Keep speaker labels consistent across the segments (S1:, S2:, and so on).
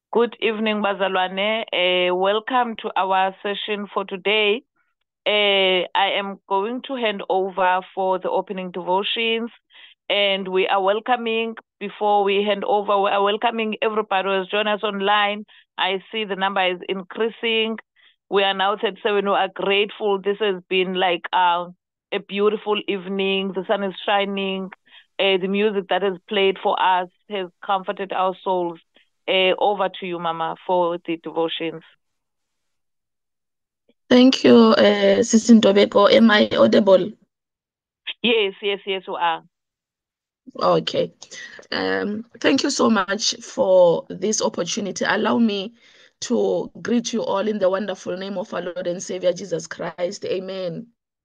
S1: Good evening, Bazalwane. Welcome to our session for today. I am going to hand over for the opening devotions, and we are welcoming, before we hand over, we are welcoming everybody who has joined us online. I see the number is increasing. We are now at 7. We are grateful. This has been like a beautiful evening. The sun is shining. The music that is played for us has comforted our souls. Over to you, Mama, for the devotions.
S2: Thank you, Sisi Ntobeko. Am I audible?
S1: Yes, you are.
S2: Okay. Thank you so much for this opportunity. Allow me to greet you all in the wonderful name of our Lord and Savior Jesus Christ. Amen.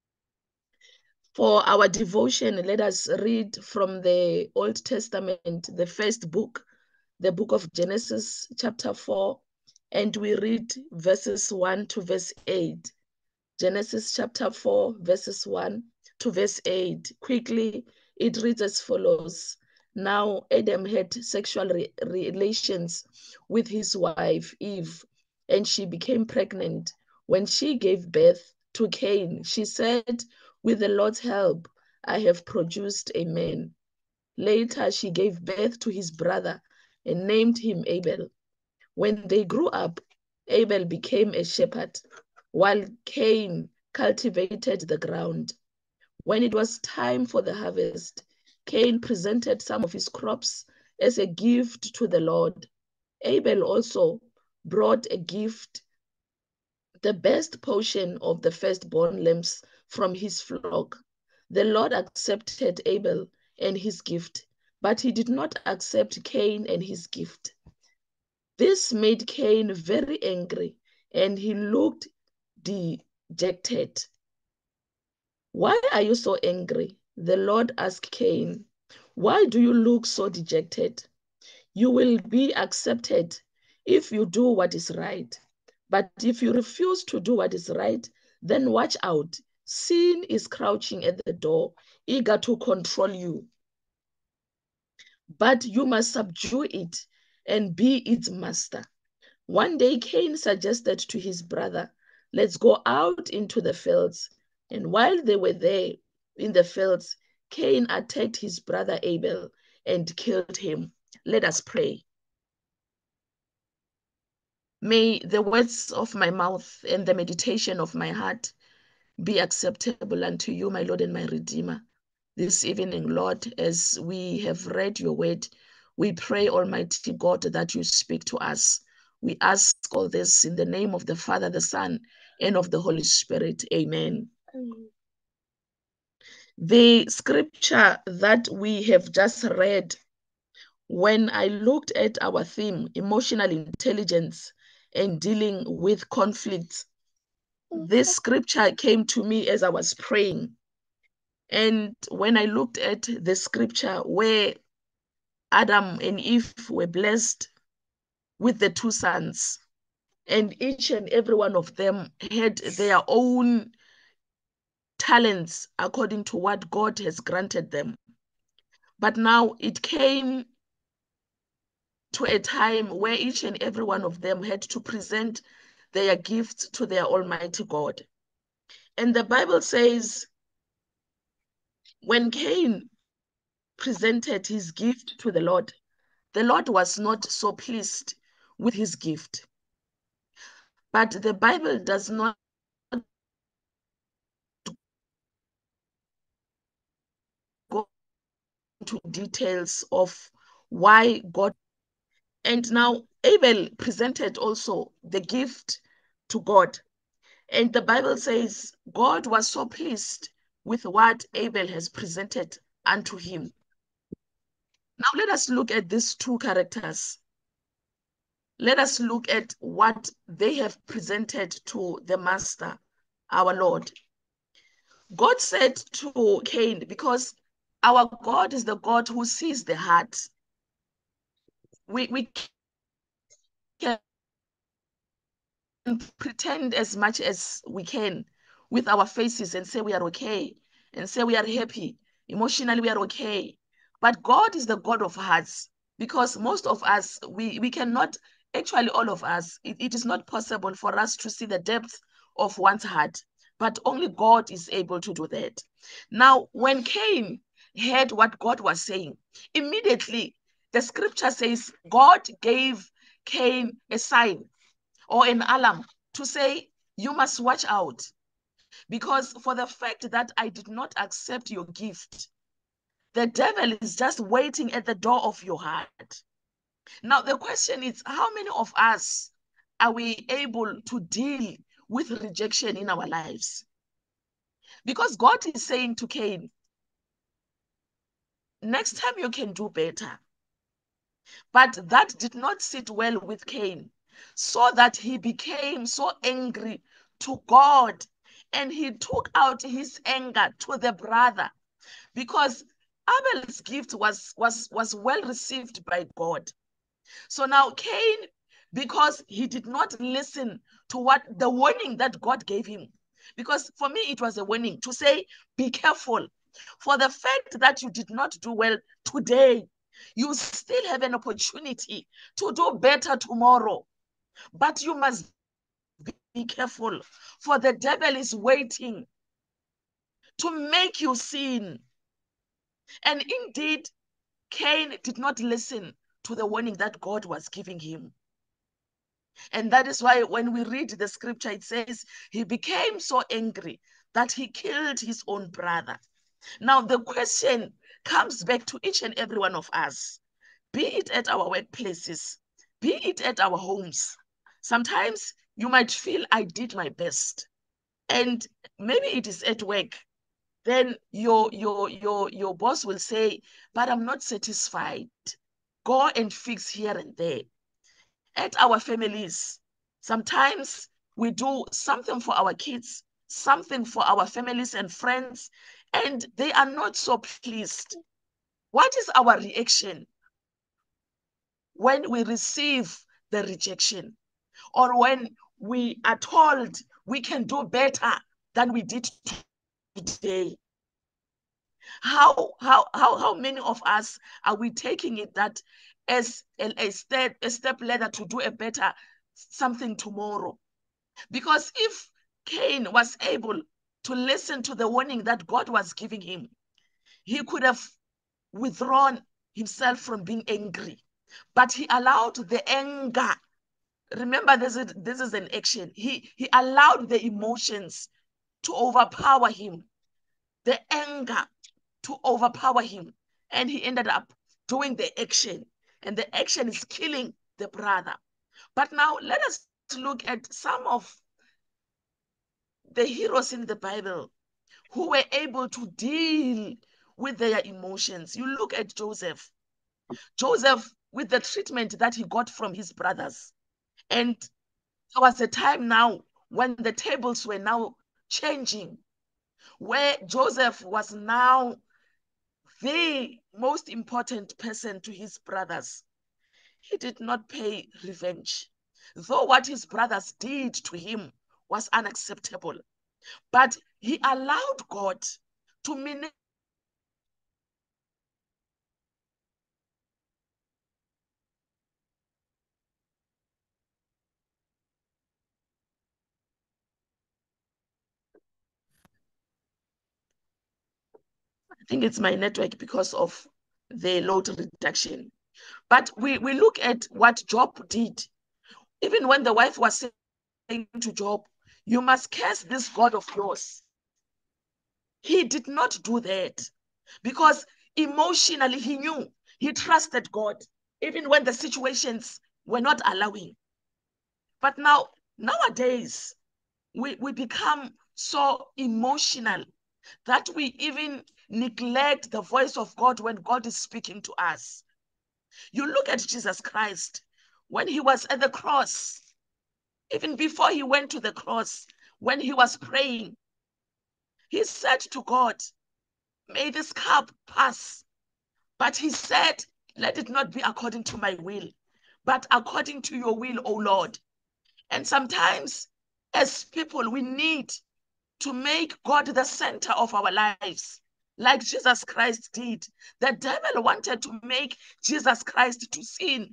S2: For our devotion, let us read from the Old Testament, the first book, the book of Genesis, chapter 4, and we read verses 1 to verse 8. Genesis chapter 4, verses 1 to verse 8. Quickly, it reads as follows. Now, Adam had sexual relations with his wife, Eve, and she became pregnant. When she gave birth to Cain, she said, with the Lord's help, I have produced a man. Later, she gave birth to his brother and named him Abel. When they grew up, Abel became a shepherd, while Cain cultivated the ground. When it was time for the harvest, Cain presented some of his crops as a gift to the Lord. Abel also brought a gift, the best portion of the firstborn lambs from his flock. The Lord accepted Abel and his gift, but he did not accept Cain and his gift. This made Cain very angry, and he looked dejected. Why are you so angry? The Lord asked Cain. Why do you look so dejected? You will be accepted if you do what is right. But if you refuse to do what is right, then watch out. Sin is crouching at the door, eager to control you. But you must subdue it and be its master. One day, Cain suggested to his brother, let's go out into the fields. And while they were there in the fields, Cain attacked his brother Abel and killed him. Let us pray. May the words of my mouth and the meditation of my heart be acceptable unto you, my Lord and my Redeemer. This evening, Lord, as we have read your word, we pray, Almighty God, that you speak to us. We ask all this in the name of the Father, the Son, and of the Holy Spirit. Amen. The scripture that we have just read, when I looked at our theme, emotional intelligence and dealing with conflicts, this scripture came to me as I was praying. And when I looked at the scripture where Adam and Eve were blessed with the two sons, and each and every one of them had their own talents according to what God has granted them. But now it came to a time where each and every one of them had to present their gifts to their Almighty God. And the Bible says, when Cain presented his gift to the Lord was not so pleased with his gift. But the Bible does not go into details of why God. And now Abel presented also the gift to God. And the Bible says God was so pleased with what Abel has presented unto him. Now let us look at these two characters. Let us look at what they have presented to the Master, our Lord. God said to Cain, because our God is the God who sees the heart. We can pretend as much as we can with our faces and say we are okay and say we are happy. Emotionally, we are okay. But God is the God of hearts, because most of us, we cannot actually all of us, it is not possible for us to see the depth of one's heart, but only God is able to do that. Now, when Cain heard what God was saying, immediately the scripture says God gave Cain a sign or an alarm to say, you must watch out, because for the fact that I did not accept your gift, the devil is just waiting at the door of your heart. Now, the question is, how many of us are we able to deal with rejection in our lives? Because God is saying to Cain, next time you can do better. But that did not sit well with Cain, so that he became so angry to God, and he took out his anger to the brother, because Abel's gift was well received by God. So now Cain, because he did not listen to what the warning that God gave him, because for me it was a warning to say, be careful. For the fact that you did not do well today, you still have an opportunity to do better tomorrow. But you must be careful, for the devil is waiting to make you sin. And indeed, Cain did not listen to the warning that God was giving him. And that is why when we read the scripture, it says he became so angry that he killed his own brother. Now, the question comes back to each and every one of us, be it at our workplaces, be it at our homes. Sometimes you might feel I did my best, and maybe it is at work. Then your boss will say, but I'm not satisfied. Go and fix here and there. At our families, sometimes we do something for our kids, something for our families and friends, and they are not so pleased. What is our reaction when we receive the rejection, or when we are told we can do better than we did today? How many of us are we taking it that as a step ladder to do a better something tomorrow? Because if Cain was able to listen to the warning that God was giving him, he could have withdrawn himself from being angry. But he allowed the anger. Remember, this is an action. He allowed the emotions to overpower him, the anger to overpower him. And he ended up doing the action. And the action is killing the brother. But now let us look at some of the heroes in the Bible who were able to deal with their emotions. You look at Joseph. Joseph, with the treatment that he got from his brothers. And there was a time now when the tables were now changing, where Joseph was now the most important person to his brothers. He did not pay revenge, though what his brothers did to him was unacceptable. But he allowed God to manipulate. I think it's my network because of the load reduction. But we look at what Job did. Even when the wife was saying to Job, you must curse this God of yours, he did not do that, because emotionally he knew, he trusted God, even when the situations were not allowing. But now, nowadays, we become so emotional that we even neglect the voice of God when God is speaking to us. You look at Jesus Christ when he was at the cross, even before he went to the cross, when he was praying, he said to God, may this cup pass. But he said, let it not be according to my will, but according to your will, O Lord. And sometimes, as people, we need to make God the center of our lives, like Jesus Christ did. The devil wanted to make Jesus Christ to sin,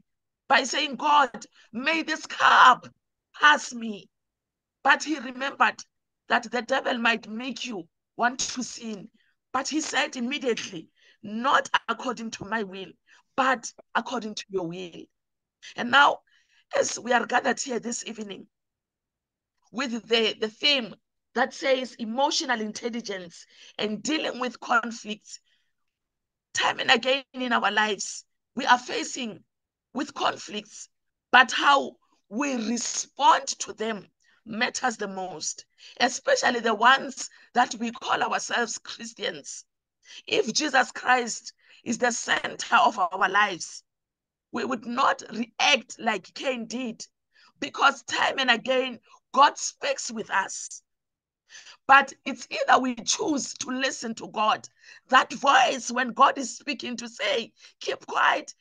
S2: by saying, God, may this cup pass me. But he remembered that the devil might make you want to sin. But he said immediately, not according to my will, but according to your will. And now, as we are gathered here this evening with the theme that says emotional intelligence and dealing with conflicts, time and again in our lives, we are facing with conflicts, but how we respond to them matters the most, especially the ones that we call ourselves Christians. If Jesus Christ is the center of our lives, we would not react like Cain did, because time and again, God speaks with us. But it's either we choose to listen to God, that voice when God is speaking to say, keep quiet,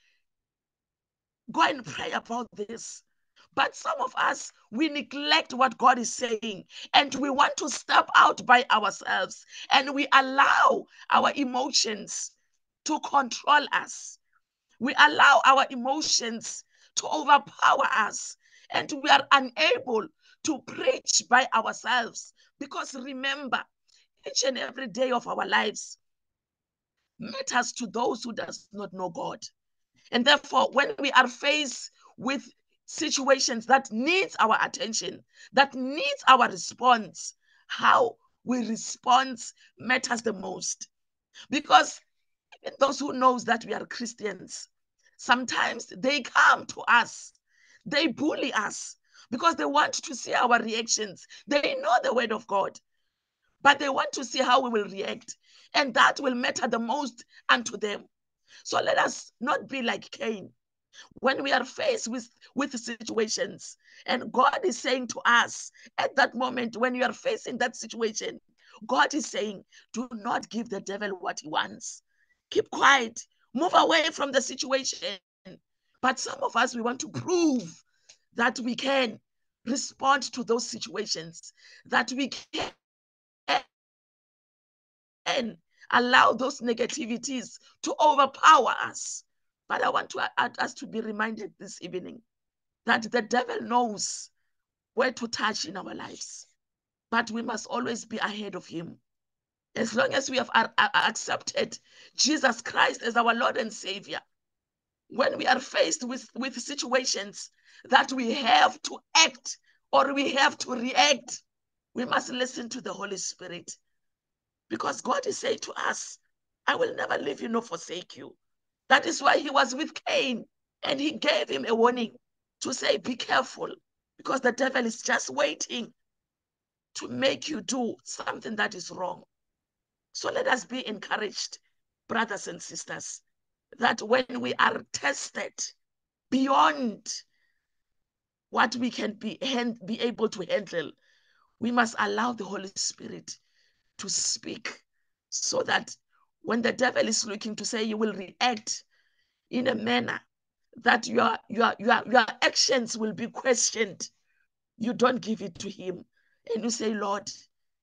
S2: go and pray about this. But some of us, we neglect what God is saying and we want to step out by ourselves and we allow our emotions to control us. We allow our emotions to overpower us and we are unable to preach by ourselves. Because remember, each and every day of our lives matters to those who does not know God. And therefore, when we are faced with situations that needs our attention, that needs our response, how we respond matters the most. Because even those who knows that we are Christians, sometimes they come to us, they bully us because they want to see our reactions. They know the word of God, but they want to see how we will react. And that will matter the most unto them. So let us not be like Cain. When we are faced with situations and God is saying to us at that moment, when you are facing that situation, God is saying, do not give the devil what he wants. Keep quiet. Move away from the situation. But some of us, we want to prove that we can respond to those situations, that we can allow those negativities to overpower us. But I want us to be reminded this evening that the devil knows where to touch in our lives. But we must always be ahead of him. As long as we have accepted Jesus Christ as our Lord and Savior, when we are faced with situations that we have to act or we have to react, we must listen to the Holy Spirit. Because God is saying to us, I will never leave you nor forsake you. That is why he was with Cain and he gave him a warning to say, be careful, because the devil is just waiting to make you do something that is wrong. So let us be encouraged, brothers and sisters, that when we are tested beyond what we can be able to handle, we must allow the Holy Spirit to speak, so that when the devil is looking to say you will react in a manner that your actions will be questioned, you don't give it to him and you say, Lord,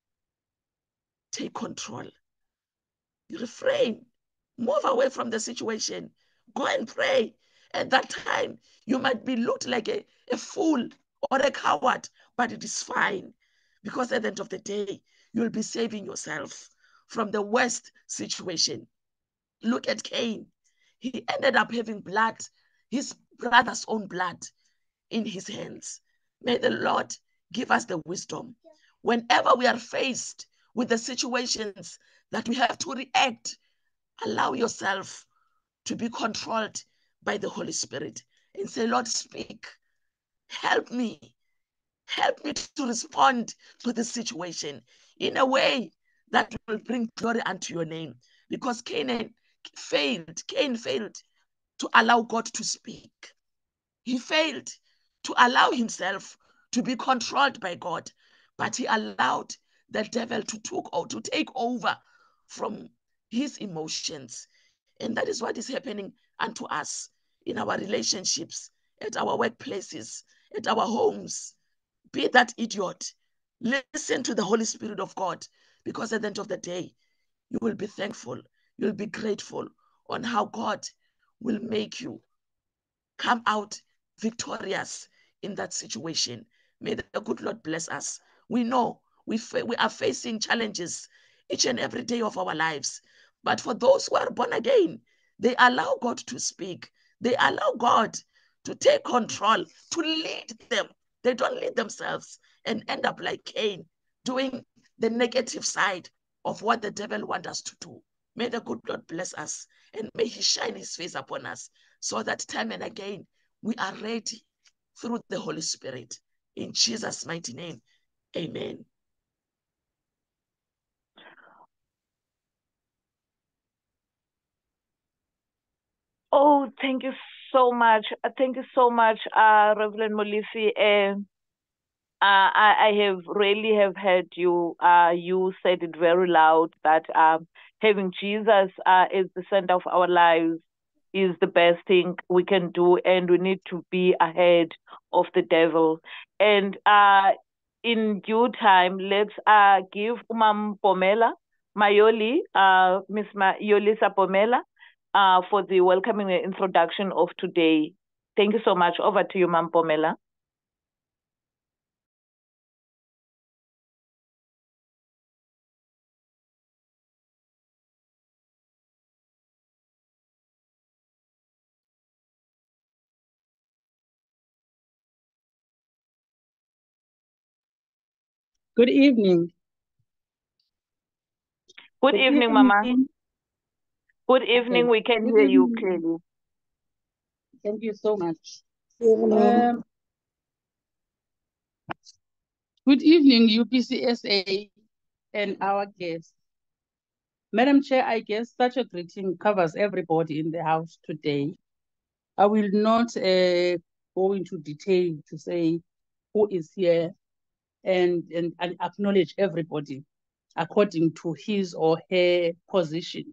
S2: take control. You refrain, move away from the situation, go and pray. At that time, you might be looked like a fool or a coward, but it is fine, because at the end of the day, you'll be saving yourself from the worst situation. Look at Cain. He ended up having blood, his brother's own blood, in his hands. May the Lord give us the wisdom. Whenever we are faced with the situations that we have to react, allow yourself to be controlled by the Holy Spirit and say, Lord, speak. Help me. Help me to respond to this situation in a way that will bring glory unto your name. Because Cain failed to allow God to speak. He failed to allow himself to be controlled by God, but he allowed the devil to take over from his emotions. And that is what is happening unto us in our relationships, at our workplaces, at our homes. Be that idiot. Listen to the Holy Spirit of God, because at the end of the day, you will be thankful. You'll be grateful on how God will make you come out victorious in that situation. May the good Lord bless us. We know we are facing challenges each and every day of our lives. But for those who are born again, they allow God to speak. They allow God to take control, to lead them. They don't lead themselves and end up like Cain, doing the negative side of what the devil wants us to do. May the good Lord bless us, and may he shine his face upon us, so that time and again we are ready through the Holy Spirit. In Jesus' mighty name, amen.
S1: Oh, thank you so much. Thank you so much, Reverend Molisi. I have really have heard you. You said it very loud that having Jesus as the center of our lives is the best thing we can do, and we need to be ahead of the devil. And in due time, let's give Umam Pomela Mayoli, Miss Yolisa Pomela, for the welcoming introduction of today. Thank you so much. Over to you, Mam Pomela.
S3: Good evening.
S1: Good evening, Mama. Good evening.
S3: Okay.
S1: We can
S3: Good
S1: hear you
S3: evening.
S1: clearly.
S3: Thank you so much.
S4: Evening.
S3: Good evening, UPCSA and our guests. Madam Chair, I guess such a greeting covers everybody in the house today. I will not go into detail to say who is here and acknowledge everybody according to his or her position.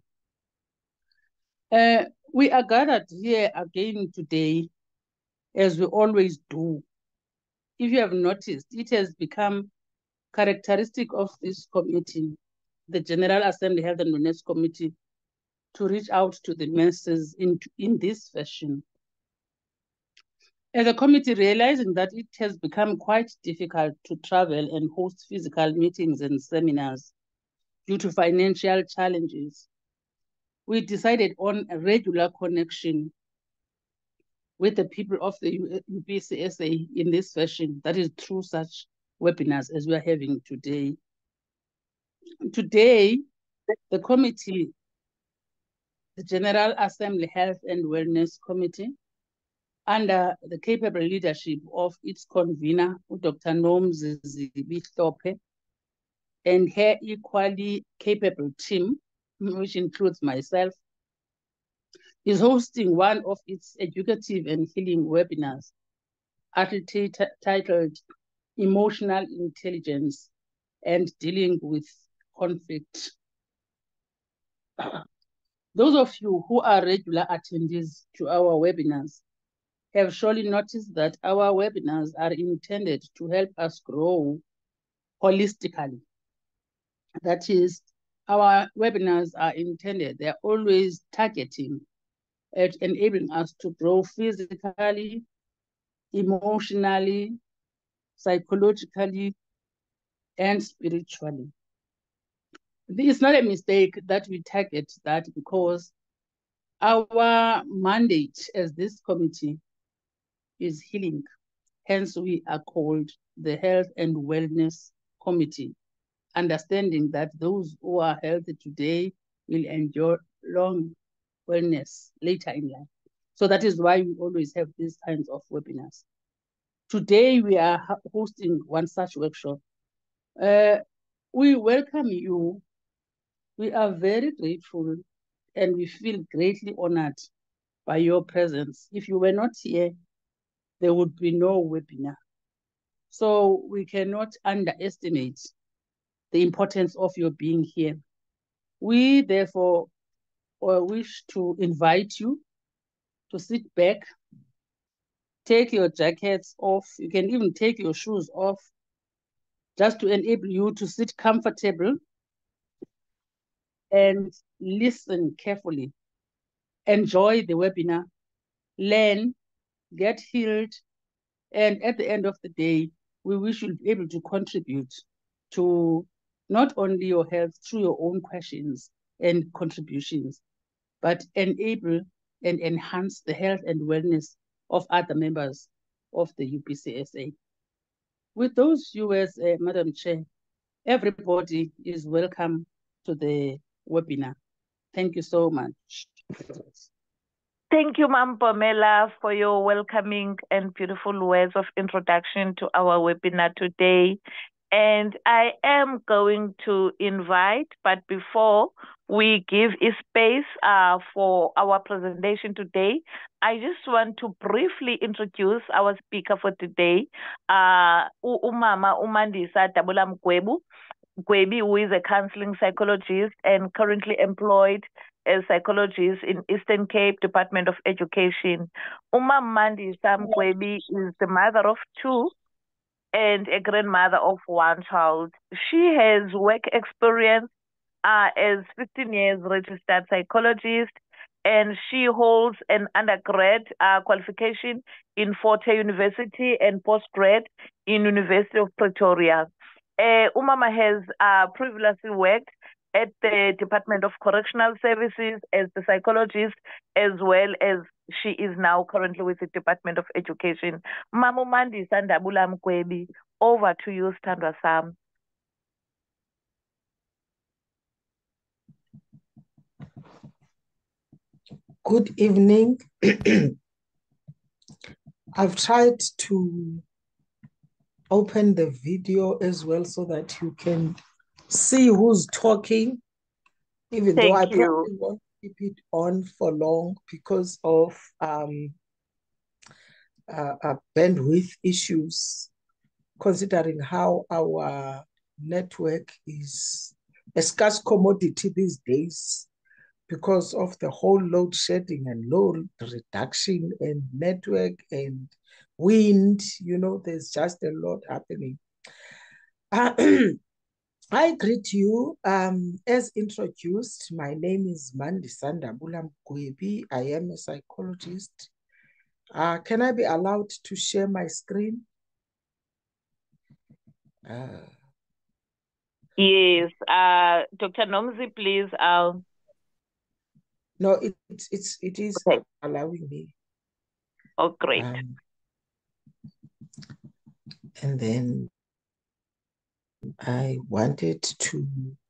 S3: We are gathered here again today, as we always do. If you have noticed, it has become characteristic of this committee, the General Assembly Health and Wellness Committee, to reach out to the masses in this fashion. As a committee, realizing that it has become quite difficult to travel and host physical meetings and seminars due to financial challenges, we decided on a regular connection with the people of the UPCSA in this fashion, that is through such webinars as we are having today. Today, the committee, the General Assembly Health and Wellness Committee, under the capable leadership of its convener, Dr. Nomzi Bihlope, and her equally capable team, which includes myself, is hosting one of its educative and healing webinars, titled Emotional Intelligence and Dealing with Conflict. Those of you who are regular attendees to our webinars have surely noticed that our webinars are intended to help us grow holistically. That is, our webinars are intended, they're always targeting at enabling us to grow physically, emotionally, psychologically, and spiritually. It's not a mistake that we target that, because our mandate as this committee is healing. Hence, we are called the Health and Wellness Committee, understanding that those who are healthy today will enjoy long wellness later in life. So that is why we always have these kinds of webinars. Today, we are hosting one such workshop. We welcome you. We are very grateful and we feel greatly honored by your presence. If you were not here, there would be no webinar. So we cannot underestimate the importance of your being here. We therefore wish to invite you to sit back, take your jackets off. You can even take your shoes off, just to enable you to sit comfortable and listen carefully. Enjoy the webinar, learn, get healed, and at the end of the day, we wish you'll be able to contribute to not only your health through your own questions and contributions, but enable and enhance the health and wellness of other members of the UPCSA. With those US, Madam Chair, everybody is welcome to the webinar. Thank you so much.
S1: Thank you, Ma'am Pamela, for your welcoming and beautiful words of introduction to our webinar today. And I am going to invite, but before we give a space for our presentation today, I just want to briefly introduce our speaker for today, Umama Mandisa Ndabula-Mgwebi, who is a counseling psychologist and currently employed as psychologist in Eastern Cape Department of Education. Mandisa Mgwebi is the mother of two and a grandmother of one child. She has work experience as 15 years registered psychologist, and she holds an undergrad qualification in Forte University and postgrad in University of Pretoria. Umama has previously worked at the Department of Correctional Services as the psychologist, as well as she is now currently with the Department of Education. Mama Mandisa Ndabula-Mgwebi, over to you, Standwa Sam.
S4: Good evening. I've tried to open the video as well so that you can see who's talking, even though I probably won't keep it on for long because of bandwidth issues, considering how our network is a scarce commodity these days because of the whole load shedding and load reduction and network and wind. You know, there's just a lot happening. I greet you. As introduced, my name is Mandisa Ndabula-Mgwebi. I am a psychologist. Can I be allowed to share my screen?
S1: Yes. Dr. Nomzi, please.
S4: No, it is okay. Allowing me.
S1: Oh, great.
S4: And then I wanted to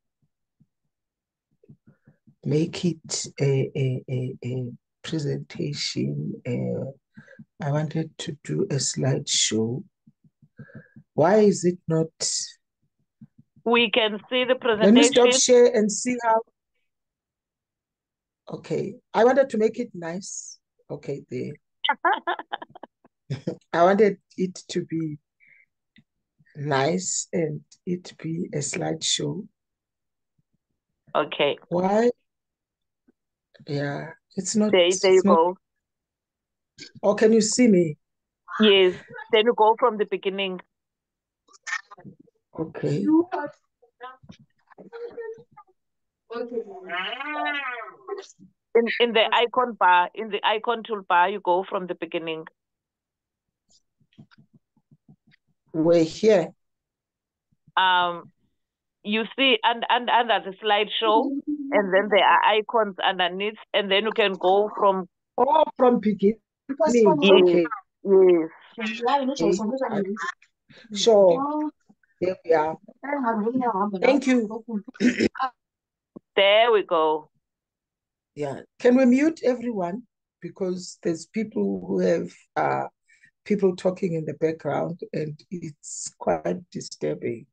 S4: make it a presentation. I wanted to do a slideshow. Why is it not?
S1: We can see the presentation.
S4: Let me stop share and see how. Okay, I wanted to make it nice. Okay, there. I wanted it to be nice and it be a slideshow.
S1: Okay.
S4: Why? Yeah, it's not.
S1: There you go.
S4: Oh, can you see me?
S1: Yes. Then you go from the beginning.
S4: Okay.
S1: In the icon bar, in the icon toolbar, you go from the beginning.
S4: We're here.
S1: You see under the slideshow, and then there are icons underneath, and then you can go from.
S4: Oh, from beginning.
S1: Okay. Yes.
S4: Sure. There we are. Thank you.
S1: There we go.
S4: Yeah. Can we mute everyone? Because there's people who have people talking in the background and it's quite disturbing.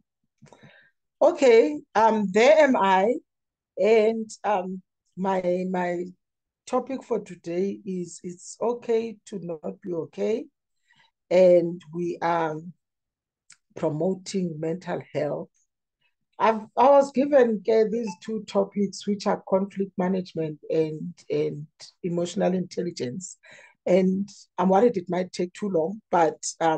S4: Okay, there am I. And my topic for today is it's okay to not be okay. And we are promoting mental health. I was given these two topics, which are conflict management and emotional intelligence. And I'm worried it might take too long, but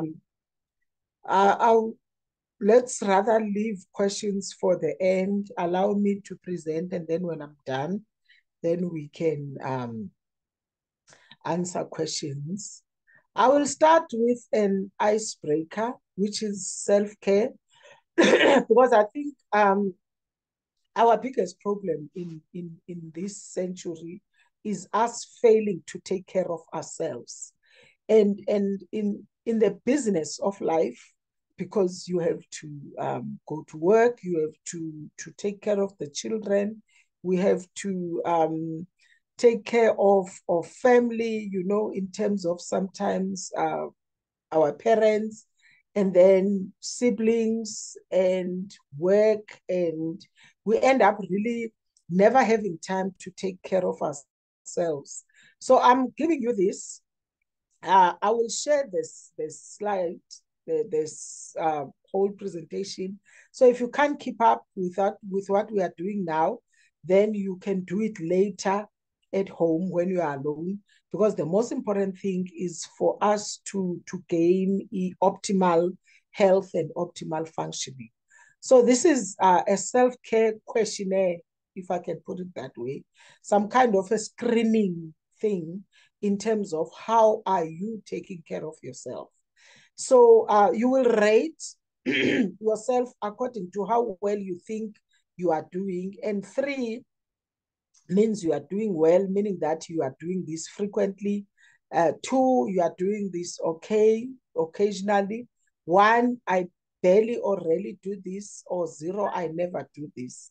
S4: let's rather leave questions for the end. Allow me to present, and then when I'm done, then we can answer questions. I will start with an icebreaker, which is self-care, because I think our biggest problem in this century is us failing to take care of ourselves. And in the business of life, because you have to go to work, you have to take care of the children, we have to take care of family, you know, in terms of sometimes our parents, and then siblings and work, and we end up really never having time to take care of ourselves. So I'm giving you this. I will share this slide, this whole presentation. So if you can't keep up with that, with what we are doing now, then you can do it later at home when you are alone, because the most important thing is for us to gain optimal health and optimal functioning. So this is a self-care questionnaire, if I can put it that way, some kind of a screening thing in terms of how are you taking care of yourself. So you will rate yourself according to how well you think you are doing. And 3 means you are doing well, meaning that you are doing this frequently. 2, you are doing this okay, occasionally. 1, I barely or rarely do this. Or 0, I never do this.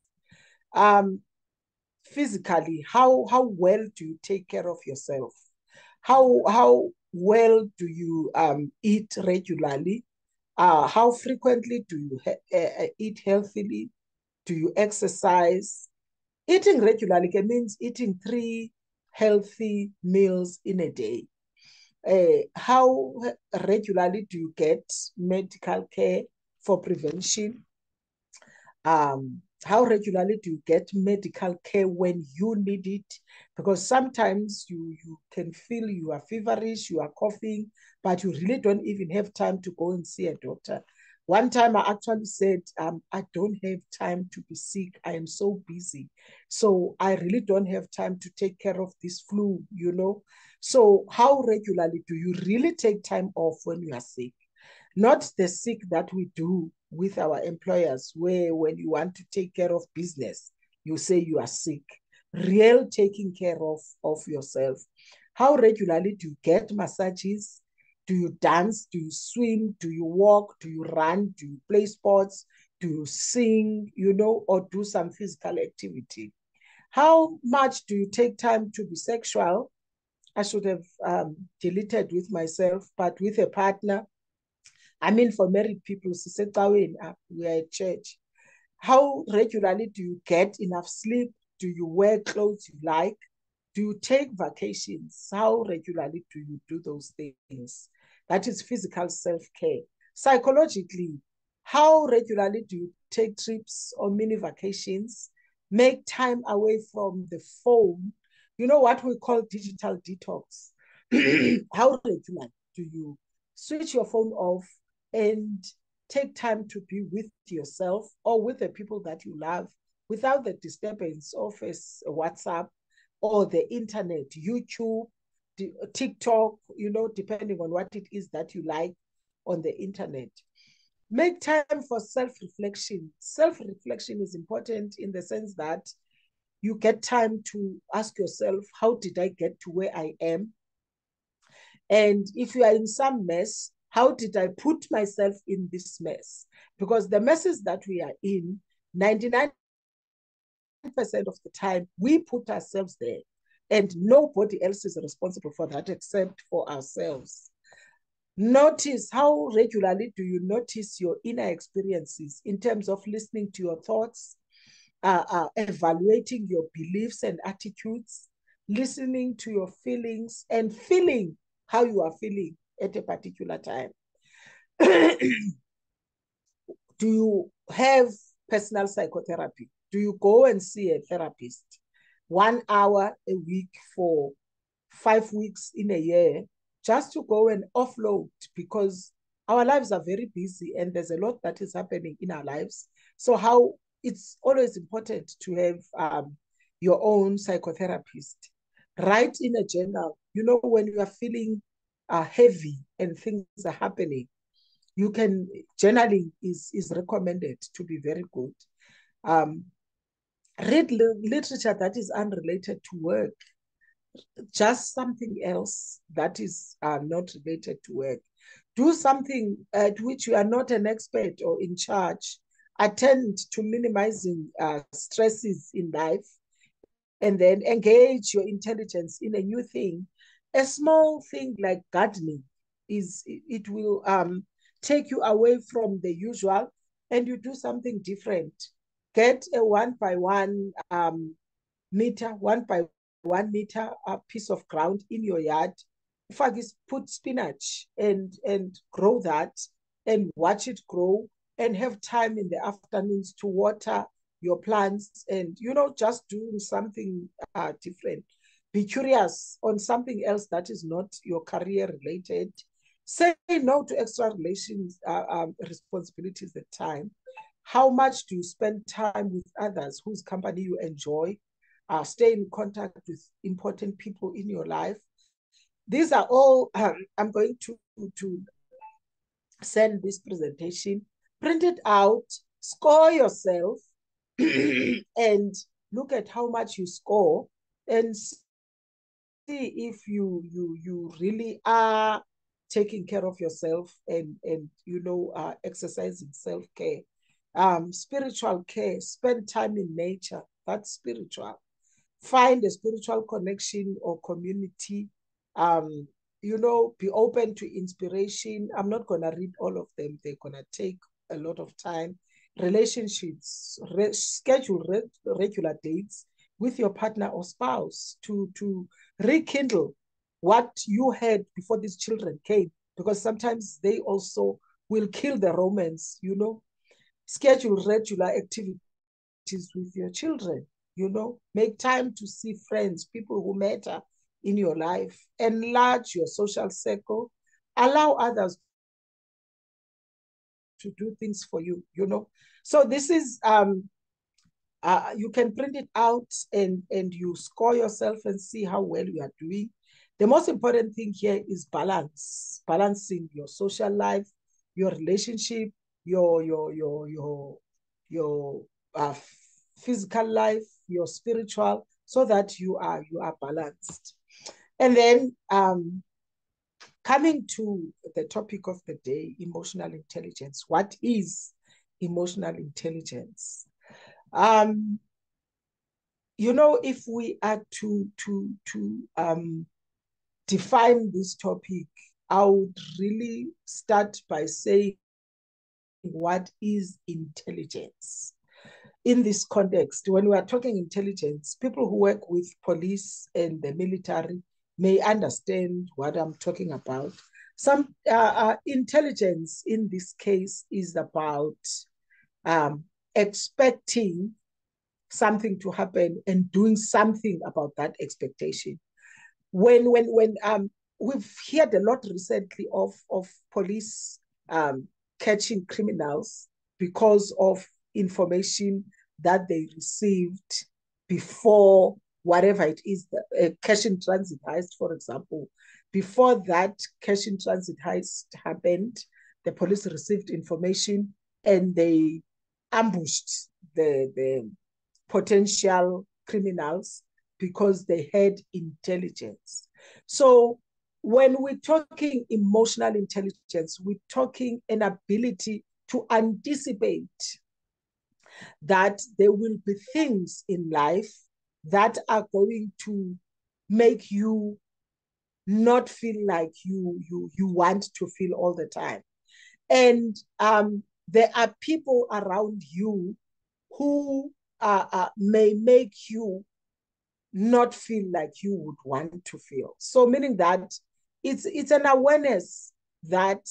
S4: Physically, how well do you take care of yourself? How well do you eat regularly? How frequently do you eat healthily? Do you exercise? Eating regularly means eating 3 healthy meals in a day. How regularly do you get medical care for prevention? How regularly do you get medical care when you need it? Because sometimes you can feel you are feverish, you are coughing, but you really don't even have time to go and see a doctor. One time I actually said, I don't have time to be sick. I am so busy. So I really don't have time to take care of this flu, you know? So how regularly do you really take time off when you are sick? Not the sick that we do with our employers, where when you want to take care of business, you say you are sick. Real taking care of yourself. How regularly do you get massages? Do you dance? Do you swim? Do you walk? Do you run? Do you play sports? Do you sing, you know, or do some physical activity? How much do you take time to be sexual? I should have deleted with myself, but with a partner. I mean, for married people, we are at church. How regularly do you get enough sleep? Do you wear clothes you like? Do you take vacations? How regularly do you do those things? That is physical self-care. Psychologically, how regularly do you take trips or mini vacations? Make time away from the phone. You know what we call digital detox. How regularly do you switch your phone off and take time to be with yourself or with the people that you love without the disturbance of a WhatsApp or the internet, YouTube, TikTok, you know, depending on what it is that you like on the internet. Make time for self-reflection. Self-reflection is important in the sense that you get time to ask yourself, how did I get to where I am? And if you are in some mess, how did I put myself in this mess? Because the messes that we are in, 99% of the time, we put ourselves there. And nobody else is responsible for that except for ourselves. Notice how regularly do you notice your inner experiences in terms of listening to your thoughts, evaluating your beliefs and attitudes, listening to your feelings and feeling how you are feeling at a particular time. Do you have personal psychotherapy? Do you go and see a therapist 1 hour a week for 5 weeks in a year just to go and offload? Because our lives are very busy and there's a lot that is happening in our lives. So how it's always important to have your own psychotherapist. Write in a journal, you know, when you are feeling are heavy and things are happening, you can, journaling is recommended to be very good. Read literature that is unrelated to work, just something else that is not related to work. Do something at which you are not an expert or in charge. Attend to minimizing stresses in life, and then engage your intelligence in a new thing. A small thing like gardening it will take you away from the usual, and you do something different. Get a 1 by 1 meter, 1 by 1 meter piece of ground in your yard. In fact, put spinach and grow that and watch it grow, and have time in the afternoons to water your plants, and just doing something different. Be curious on something else that is not your career related. Say no to extra responsibilities at time. How much do you spend time with others whose company you enjoy? Stay in contact with important people in your life. These are all, I'm going to send this presentation, print it out, score yourself, and look at how much you score, and see if you really are taking care of yourself, and exercising self-care. Spiritual care, spend time in nature, that's spiritual. Find a spiritual connection or community. Be open to inspiration. I'm not going to read all of them. They're going to take a lot of time. Relationships, schedule regular dates with your partner or spouse to rekindle what you had before these children came, because sometimes they also will kill the romance. Schedule regular activities with your children. Make time to see friends, people who matter in your life. Enlarge your social circle. Allow others to do things for you. So this is you can print it out and you score yourself and see how well you are doing. The most important thing here is balancing your social life, your relationship, your physical life, your spiritual, so that you are balanced. And then coming to the topic of the day, emotional intelligence. What is emotional intelligence? If we are to define this topic, I would really start by saying, what is intelligence? In this context, when we are talking intelligence, people who work with police and the military may understand what I'm talking about. Some intelligence in this case is about expecting something to happen and doing something about that expectation. When we've heard a lot recently of police catching criminals because of information that they received before whatever it is, the cash in transit heist, for example. Before that cash in transit heist happened, the police received information and they ambushed the potential criminals because they had intelligence. So when we're talking emotional intelligence, we're talking an ability to anticipate that there will be things in life that are going to make you not feel like you want to feel all the time. And there are people around you who may make you not feel like you would want to feel. So meaning that it's an awareness that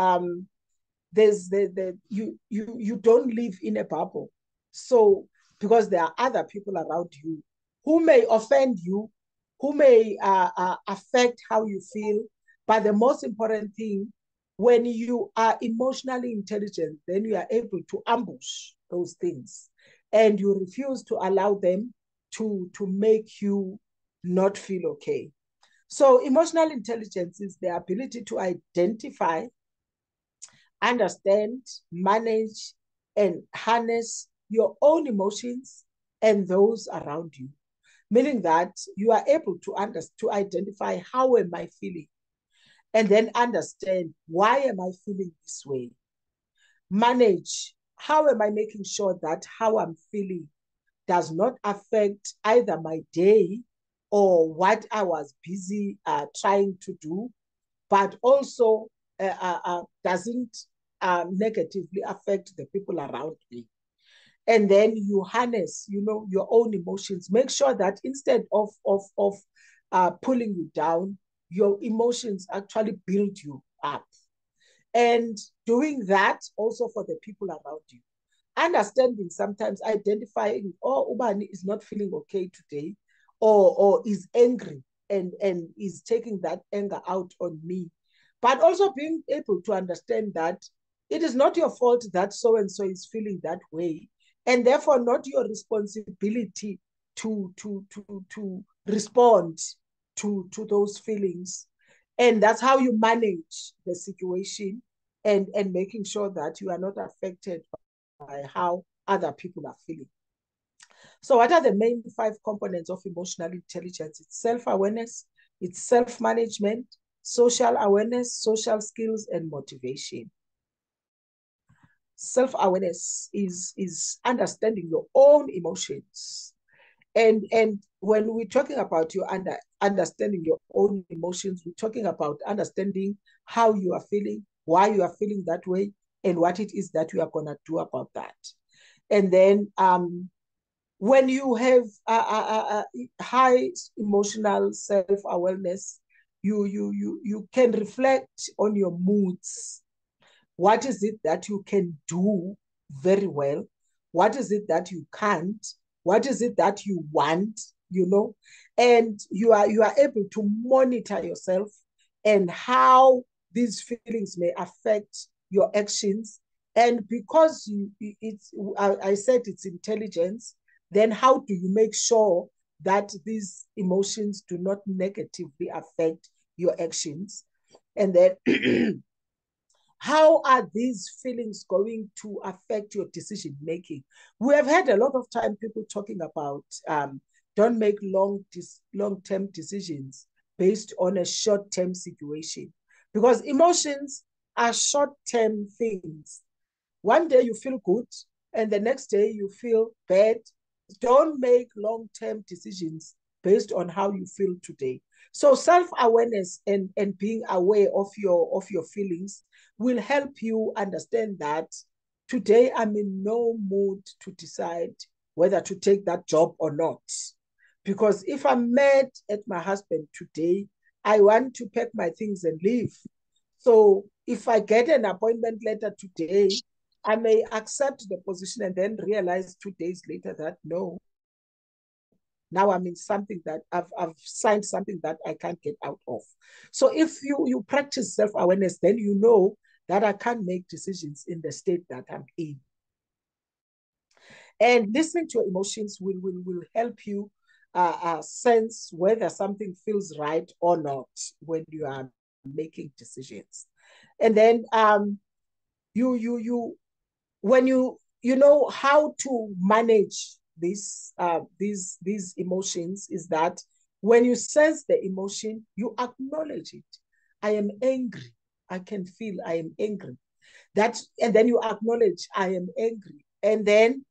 S4: you don't live in a bubble. So because there are other people around you who may offend you, who may affect how you feel. But the most important thing, when you are emotionally intelligent, then you are able to ambush those things and you refuse to allow them to make you not feel okay. So emotional intelligence is the ability to identify, understand, manage, and harness your own emotions and those around you. Meaning that you are able to identify how am I feeling, and then understand why am I feeling this way. Manage, how am I making sure that how I'm feeling does not affect either my day or what I was busy trying to do, but also doesn't negatively affect the people around me. And then you harness, your own emotions. Make sure that instead of pulling you down, your emotions actually build you up. And doing that also for the people around you. Understanding, sometimes identifying, oh, Ubani is not feeling okay today, or is angry and is taking that anger out on me. But also being able to understand that it is not your fault that so-and-so is feeling that way, and therefore not your responsibility to respond to those feelings. And that's how you manage the situation, and making sure that you are not affected by how other people are feeling. So what are the main 5 components of emotional intelligence? It's self-awareness, it's self-management, social awareness, social skills, and motivation. Self-awareness is understanding your own emotions. And when we're talking about your understanding your own emotions, we're talking about understanding how you are feeling, why you are feeling that way, and what it is that you are going to do about that. And then when you have high emotional self-awareness, you can reflect on your moods. What is it that you can do very well? What is it that you can't? What is it that you want? And you are able to monitor yourself and how these feelings may affect your actions. And because I said it's intelligence, then how do you make sure that these emotions do not negatively affect your actions? And then how are these feelings going to affect your decision making? We have had a lot of time people talking about don't make long-term decisions based on a short-term situation, because emotions are short-term things. One day you feel good and the next day you feel bad. Don't make long-term decisions based on how you feel today. So self-awareness and being aware of your feelings will help you understand that today I'm in no mood to decide whether to take that job or not. Because if I'm mad at my husband today, I want to pack my things and leave. So if I get an appointment letter today, I may accept the position and then realize 2 days later that no, now I'm in something that I've signed something that I can't get out of. So if you practice self-awareness, then you know that I can't make decisions in the state that I'm in. And listening to your emotions will help you sense whether something feels right or not when you are making decisions. And then when you know how to manage these emotions, is that when you sense the emotion, you acknowledge it. I am angry. I can feel I am angry. And then you acknowledge I am angry. And then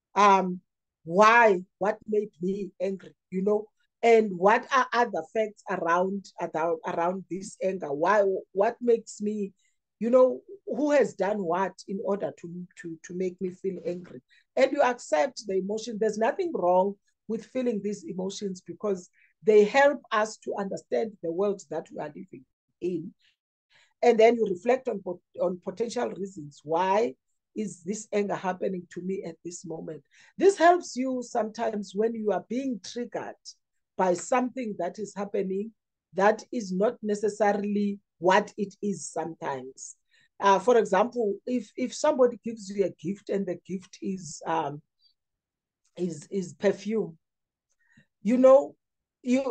S4: why? What made me angry? And what are other facts around this anger? Why? What makes me, who has done what in order to make me feel angry? And you accept the emotion. There's nothing wrong with feeling these emotions, because they help us to understand the world that we are living in. And then you reflect on potential reasons. Why is this anger happening to me at this moment? This helps you sometimes when you are being triggered by something that is happening that is not necessarily what it is sometimes. For example, if somebody gives you a gift and the gift is perfume, you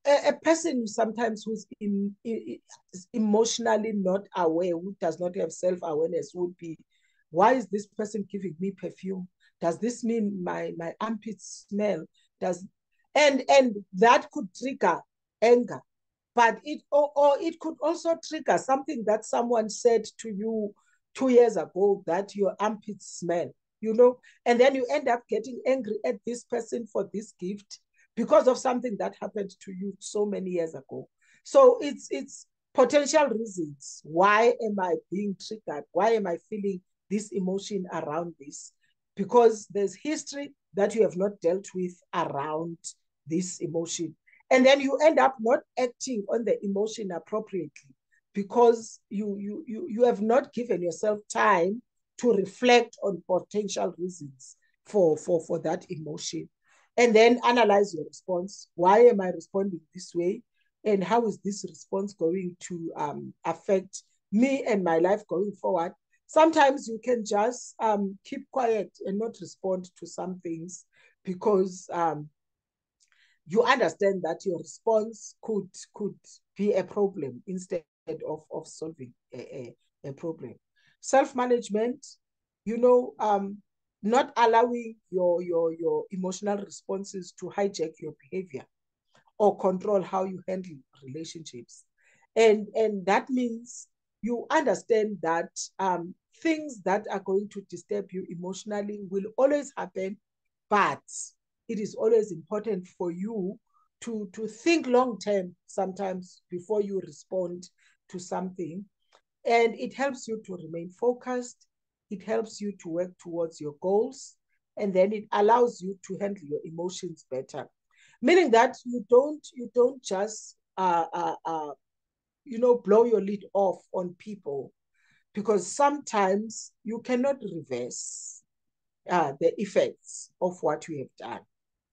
S4: a person sometimes who's emotionally not aware, who does not have self-awareness, would be, why is this person giving me perfume? Does this mean my armpits smell? And that could trigger anger, but or it could also trigger something that someone said to you 2 years ago, that your armpits smell, and then you end up getting angry at this person for this gift because of something that happened to you so many years ago. So it's potential reasons. Why am I being triggered? Why am I feeling this emotion around this? Because there's history that you have not dealt with around this emotion. And then you end up not acting on the emotion appropriately because you have not given yourself time to reflect on potential reasons for that emotion. And then analyze your response. Why am I responding this way? And how is this response going to affect me and my life going forward? Sometimes you can just keep quiet and not respond to some things because you understand that your response could be a problem instead of solving a problem. Self-management, not allowing your emotional responses to hijack your behavior or control how you handle relationships. And that means you understand that things that are going to disturb you emotionally will always happen, but it is always important for you to think long-term sometimes before you respond to something. And it helps you to remain focused. It helps you to work towards your goals. And then it allows you to handle your emotions better. Meaning that you don't just blow your lid off on people, because sometimes you cannot reverse the effects of what you have done.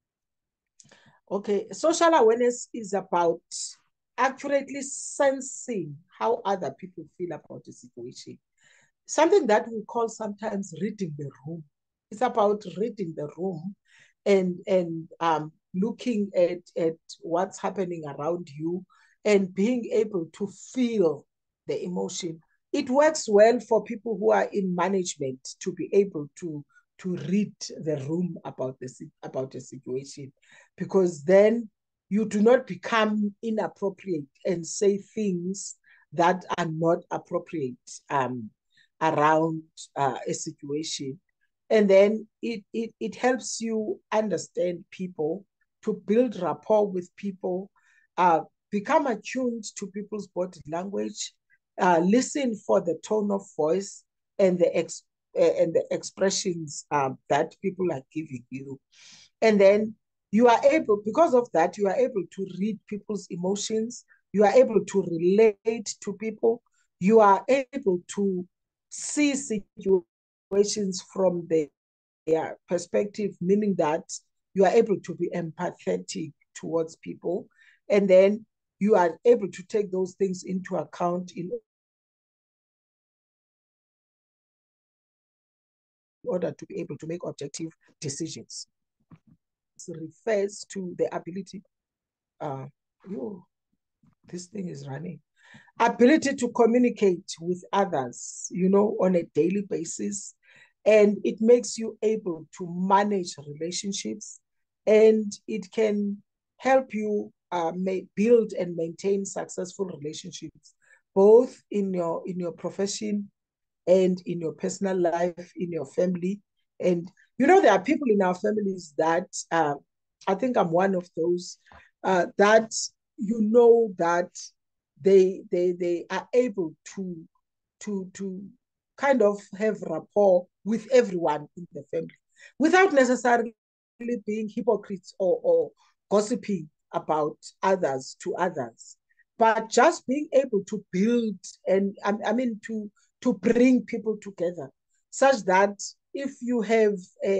S4: Okay, social awareness is about accurately sensing how other people feel about the situation. Something that we call sometimes reading the room. It's about reading the room and looking at what's happening around you and being able to feel the emotion. It works well for people who are in management to be able to read the room about the situation, because then you do not become inappropriate and say things that are not appropriate around a situation. And then it helps you understand people, to build rapport with people, become attuned to people's body language, listen for the tone of voice and the expressions that people are giving you. And then you are able, because of that, you are able to read people's emotions. You are able to relate to people. You are able to see situations from their perspective, meaning that you are able to be empathetic towards people. And then you are able to take those things into account in order to be able to make objective decisions. It refers to the ability, this thing is running, ability to communicate with others, on a daily basis. And it makes you able to manage relationships, and it can help you build and maintain successful relationships, both in your profession and in your personal life, in your family. And there are people in our families that I think I'm one of those that that they are able to kind of have rapport with everyone in the family without necessarily being hypocrites or gossiping about others to others, but just being able to build and to bring people together, such that if you have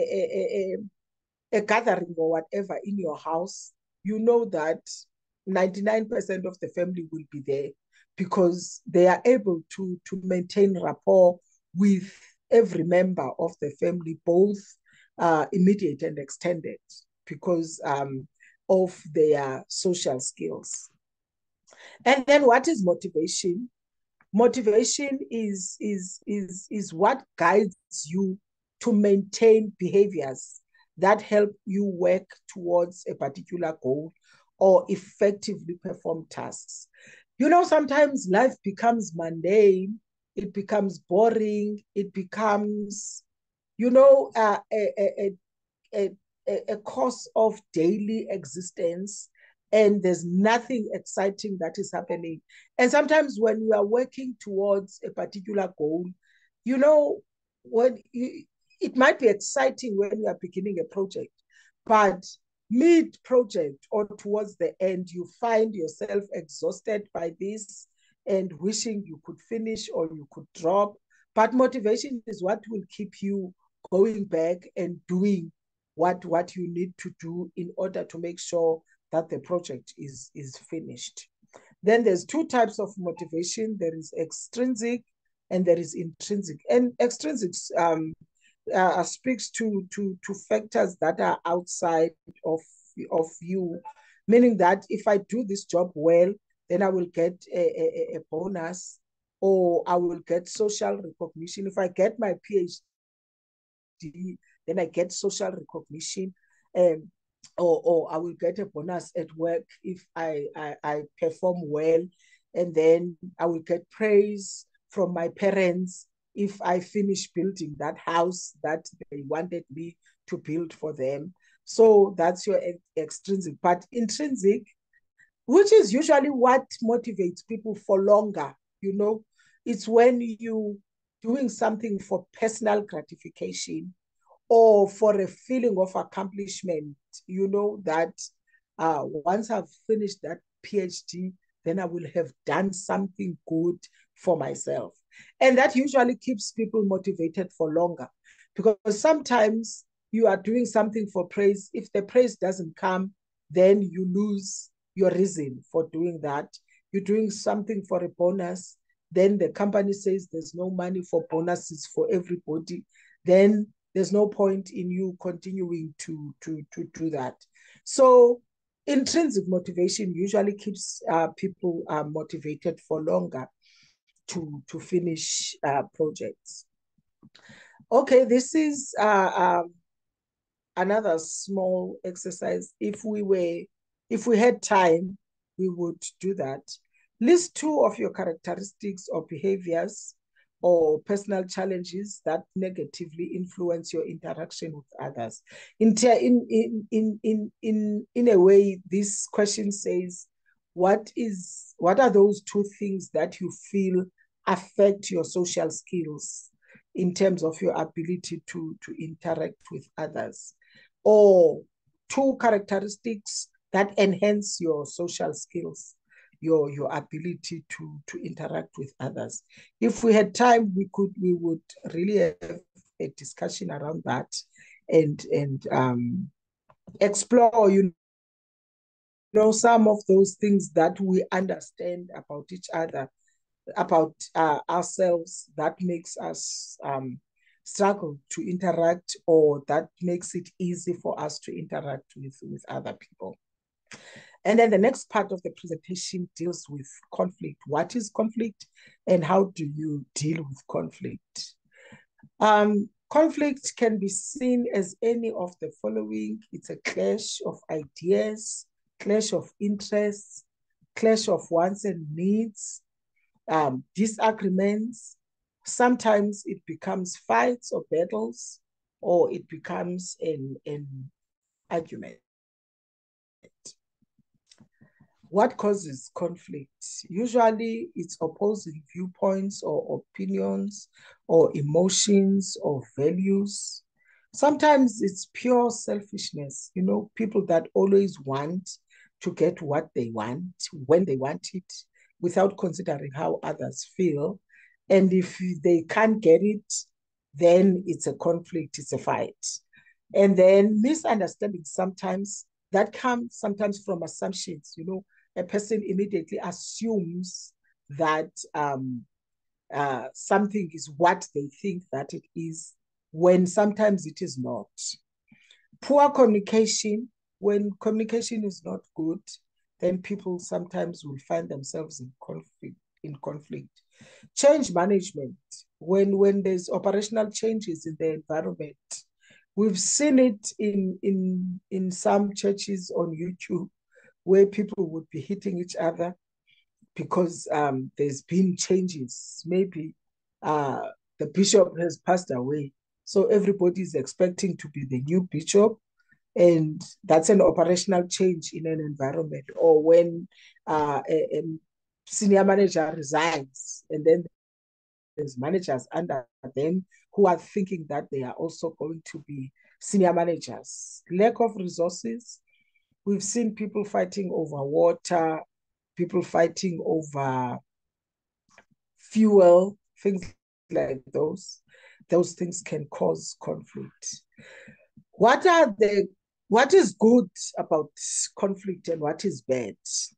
S4: a gathering or whatever in your house, that 99% of the family will be there, because they are able to maintain rapport with every member of the family, both immediate and extended, because of their social skills. And then what is motivation? Motivation is what guides you to maintain behaviors that help you work towards a particular goal or effectively perform tasks. You know, sometimes life becomes mundane, it becomes boring, it becomes, you know, a course of daily existence, and there's nothing exciting that is happening. And sometimes when you are working towards a particular goal, you know, it might be exciting when you are beginning a project, but mid-project or towards the end, you find yourself exhausted by this and wishing you could finish or you could drop. But motivation is what will keep you going back and doing what you need to do in order to make sure that the project is finished. Then there's two types of motivation. There is extrinsic and there is intrinsic. And extrinsic speaks to factors that are outside of you, meaning that if I do this job well, then I will get a bonus, or I will get social recognition. If I get my PhD, then I get social recognition, or I will get a bonus at work if I perform well, and then I will get praise from my parents if I finish building that house that they wanted me to build for them. So that's your extrinsic. But intrinsic, which is usually what motivates people for longer, you know, it's when you doing something for personal gratification or for a feeling of accomplishment, you know, that once I've finished that PhD, then I will have done something good for myself. And that usually keeps people motivated for longer, because sometimes you are doing something for praise. If the praise doesn't come, then you lose your reason for doing that. You're doing something for a bonus, then the company says there's no money for bonuses for everybody, then there's no point in you continuing to do that. So intrinsic motivation usually keeps people motivated for longer to finish projects. Okay, this is another small exercise. If we had time, we would do that. List 2 of your characteristics or behaviors or personal challenges that negatively influence your interaction with others. In a way, this question says, what are those 2 things that you feel affect your social skills in terms of your ability to interact with others? Or 2 characteristics that enhance your social skills, your ability to interact with others. If we had time, we would really have a discussion around that and explore, you know, some of those things that we understand about each other, about ourselves, that makes us struggle to interact, or that makes it easy for us to interact with other people. And then the next part of the presentation deals with conflict. What is conflict and how do you deal with conflict? Conflict can be seen as any of the following. It's a clash of ideas, clash of interests, clash of wants and needs, disagreements. Sometimes it becomes fights or battles, or it becomes an argument. What causes conflict? Usually it's opposing viewpoints or opinions or emotions or values. Sometimes it's pure selfishness, you know, people that always want to get what they want when they want it without considering how others feel. And if they can't get it, then it's a conflict, it's a fight. And then misunderstandings sometimes, that comes sometimes from assumptions, you know, a person immediately assumes that something is what they think that it is, when sometimes it is not. Poor communication, when communication is not good, then people sometimes will find themselves in conflict. Change management, when there's operational changes in the environment, we've seen it in some churches on YouTube where people would be hitting each other because there's been changes. Maybe the bishop has passed away, so everybody is expecting to be the new bishop, and that's an operational change in an environment. Or when a senior manager resigns, and then there's managers under them who are thinking that they are also going to be senior managers. Lack of resources. We've seen people fighting over water, people fighting over fuel, things like those. Those things can cause conflict. What is good about conflict and what is bad?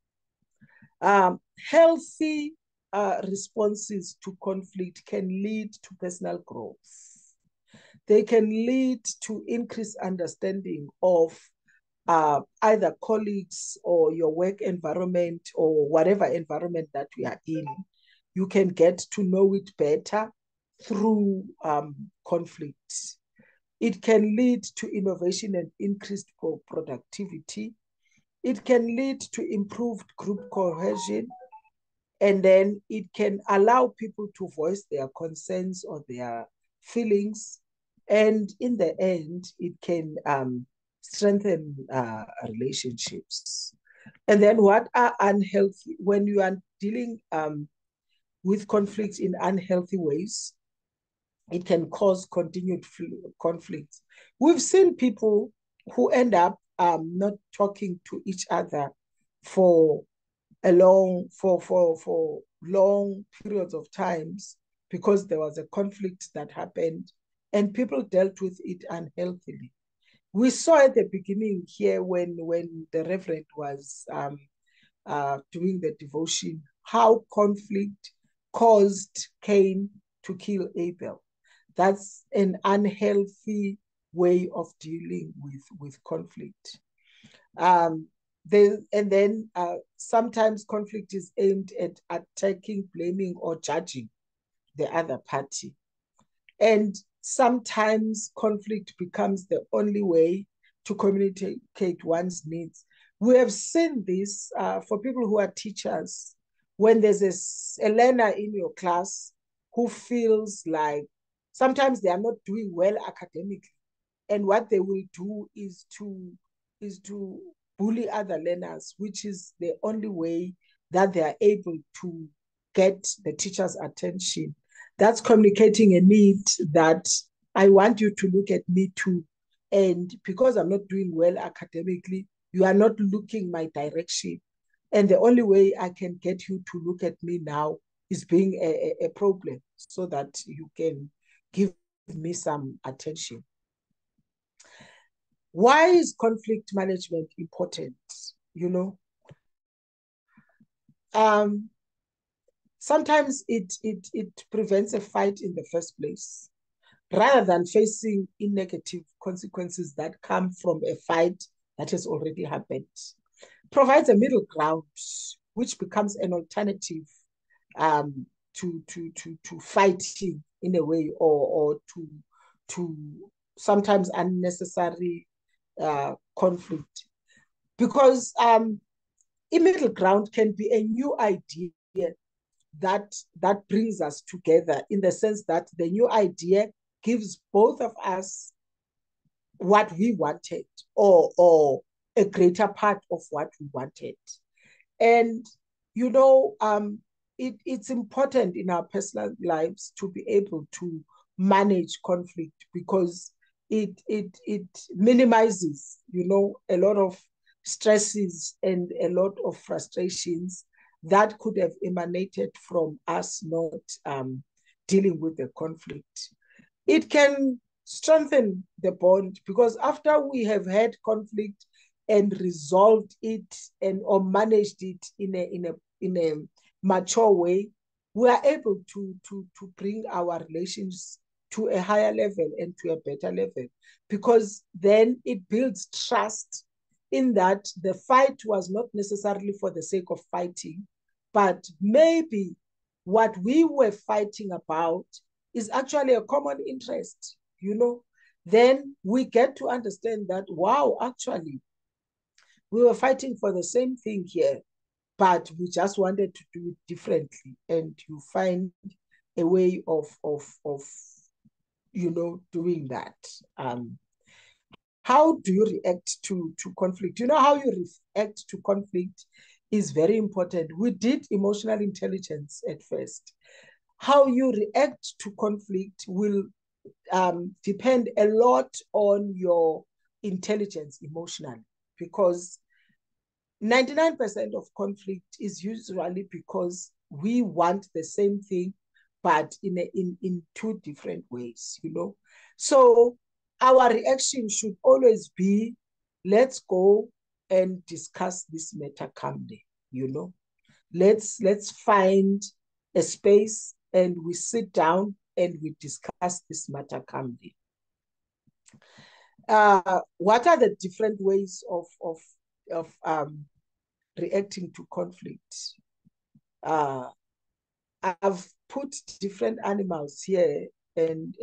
S4: Healthy responses to conflict can lead to personal growth. They can lead to increased understanding of either colleagues or your work environment or whatever environment that we are in. You can get to know it better through conflict. It can lead to innovation and increased productivity. It can lead to improved group cohesion. And then it can allow people to voice their concerns or their feelings. And in the end, it can strengthen relationships. And then what are unhealthy, when you are dealing with conflict in unhealthy ways, it can cause continued conflict. We've seen people who end up not talking to each other for long periods of times because there was a conflict that happened and people dealt with it unhealthily. We saw at the beginning here when the Reverend was doing the devotion, how conflict caused Cain to kill Abel. That's an unhealthy way of dealing with conflict. Sometimes conflict is aimed at attacking, blaming, or judging the other party. And sometimes conflict becomes the only way to communicate one's needs. We have seen this for people who are teachers. When there's a learner in your class who feels like sometimes they are not doing well academically, and what they will do is to bully other learners, which is the only way that they are able to get the teacher's attention. That's communicating a need that I want you to look at me too. And because I'm not doing well academically, you are not looking my direction. And the only way I can get you to look at me now is being a problem so that you can give me some attention. Why is conflict management important? Sometimes it prevents a fight in the first place, rather than facing negative consequences that come from a fight that has already happened. Provides a middle ground, which becomes an alternative to fighting in a way, or to sometimes unnecessary conflict. Because a middle ground can be a new idea that brings us together, in the sense that the new idea gives both of us what we wanted, or a greater part of what we wanted. And it's important in our personal lives to be able to manage conflict, because it minimizes a lot of stresses and a lot of frustrations that could have emanated from us not dealing with the conflict. It can strengthen the bond, because after we have had conflict and resolved it or managed it in a mature way, we are able to bring our relations to a higher level and to a better level, because then it builds trust in that the fight was not necessarily for the sake of fighting, but maybe what we were fighting about is actually a common interest, you know. Then we get to understand that, wow, actually, we were fighting for the same thing here, but we just wanted to do it differently. And you find a way of you know, doing that. How do you react to conflict? You know, how you react to conflict is very important. We did emotional intelligence at first. How you react to conflict will depend a lot on your intelligence emotionally, because 99% of conflict is usually because we want the same thing, but in two different ways, you know. So our reaction should always be, let's go and discuss this matter calmly, you know. Let's find a space and we sit down and we discuss this matter calmly. What are the different ways of reacting to conflict? I've put different animals here and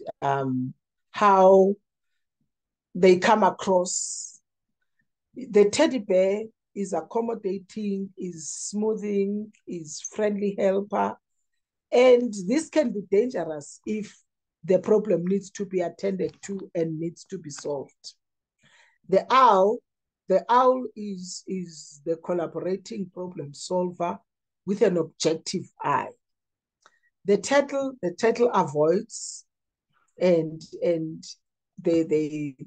S4: how they come across. The teddy bear is accommodating, is smoothing, is friendly helper. And this can be dangerous if the problem needs to be attended to and needs to be solved. The owl is the collaborating problem solver with an objective eye. The turtle avoids, and they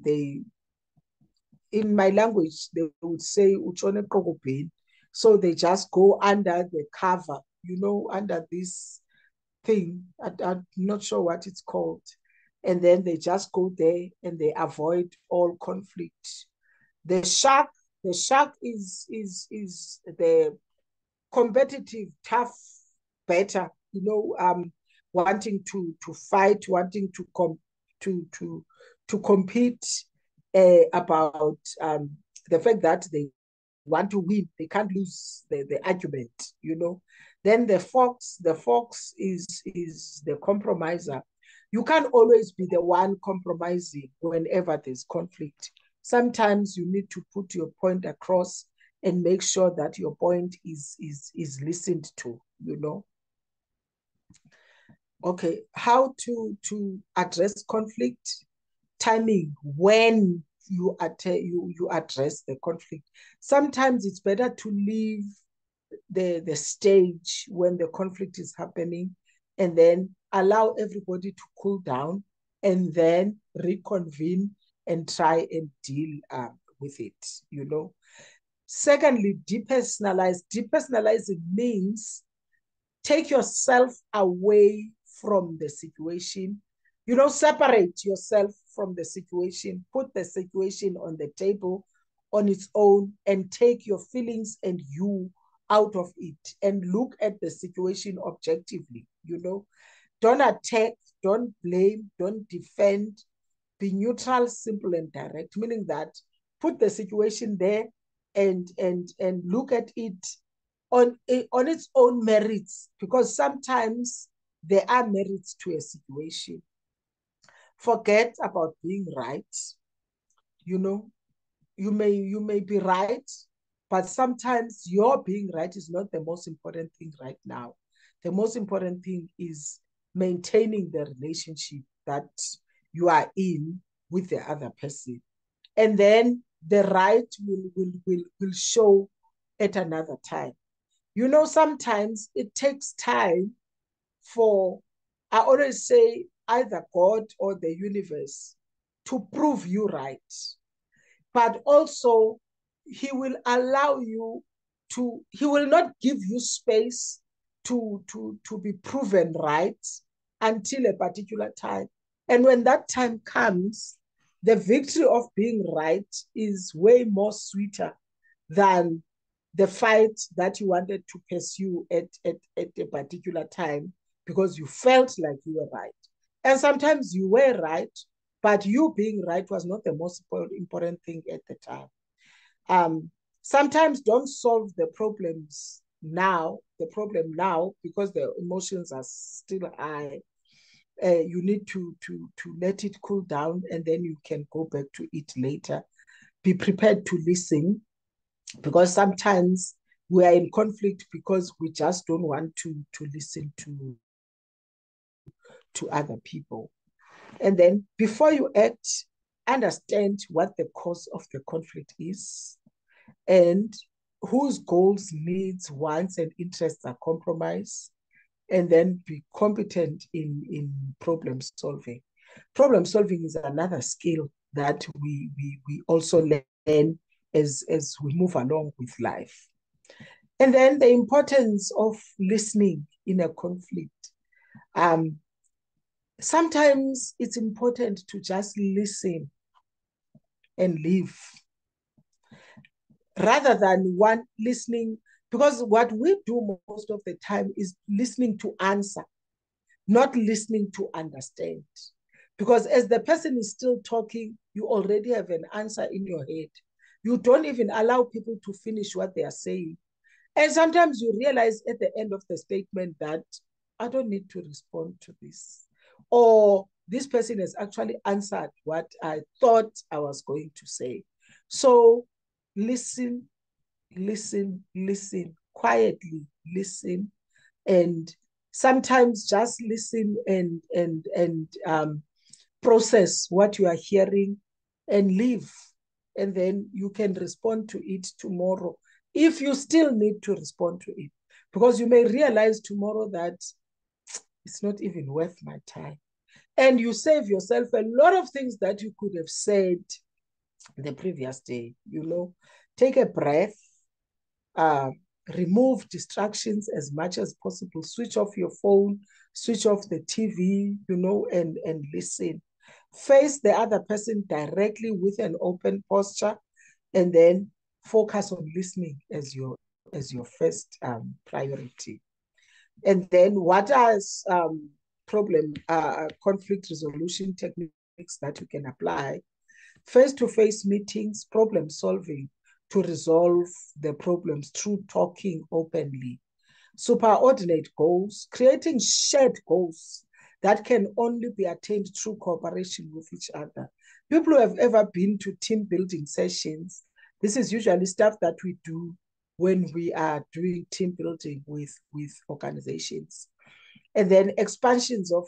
S4: in my language they would say uchone kokopeni. So they just go under the cover, you know, under this thing. I'm not sure what it's called. And then they just go there and they avoid all conflict. The shark is the competitive, tough, better, you know, wanting to fight, wanting to compete about the fact that they want to win. They can't lose the argument, you know. Then the fox is the compromiser. You can't always be the one compromising whenever there's conflict. Sometimes you need to put your point across and make sure that your point is listened to, you know. Okay, how to address conflict? Timing, when you address the conflict. Sometimes it's better to leave the stage when the conflict is happening and then allow everybody to cool down and then reconvene and try and deal with it, you know. Secondly, depersonalize. Depersonalizing means take yourself away from the situation. You know, separate yourself from the situation, put the situation on the table on its own and take your feelings and you out of it and look at the situation objectively, you know. Don't attack, don't blame, don't defend. Be neutral, simple, and direct, meaning that put the situation there and look at it on its own merits, because sometimes there are merits to a situation. Forget about being right. You know, you may be right, but sometimes your being right is not the most important thing right now. The most important thing is maintaining the relationship that you are in with the other person. And then the right will show at another time. You know, sometimes it takes time for, I always say, either God or the universe to prove you right. But also, he will allow you to, he will not give you space to be proven right until a particular time. And when that time comes, the victory of being right is way more sweeter than the fight that you wanted to pursue at a particular time because you felt like you were right. And sometimes you were right, but you being right was not the most important thing at the time. sometimes don't solve the problems now, because the emotions are still high. You need to let it cool down, and then you can go back to it later. Be prepared to listen, because sometimes we are in conflict because we just don't want to listen to other people. And then before you act, understand what the cause of the conflict is and whose goals, needs, wants, and interests are compromised. And then be competent in problem solving. Problem solving is another skill that we also learn as we move along with life. And then the importance of listening in a conflict. Sometimes it's important to just listen and leave, rather than one listening, because what we do most of the time is listening to answer, not listening to understand. Because as the person is still talking, you already have an answer in your head. You don't even allow people to finish what they are saying. And sometimes you realize at the end of the statement that I don't need to respond to this. Or this person has actually answered what I thought I was going to say. So listen, quietly listen, and sometimes just listen and process what you are hearing and leave. And then you can respond to it tomorrow if you still need to respond to it, because you may realize tomorrow that it's not even worth my time. And you save yourself a lot of things that you could have said the previous day. Take a breath, remove distractions as much as possible, switch off your phone, switch off the TV, and listen. Face the other person directly with an open posture, and then focus on listening as your first priority. And then what are conflict resolution techniques that you can apply? Face-to-face meetings, problem solving to resolve the problems through talking openly. Superordinate goals, creating shared goals that can only be attained through cooperation with each other. People who have ever been to team building sessions, this is usually stuff that we do when we are doing team building with organizations. And then expansion of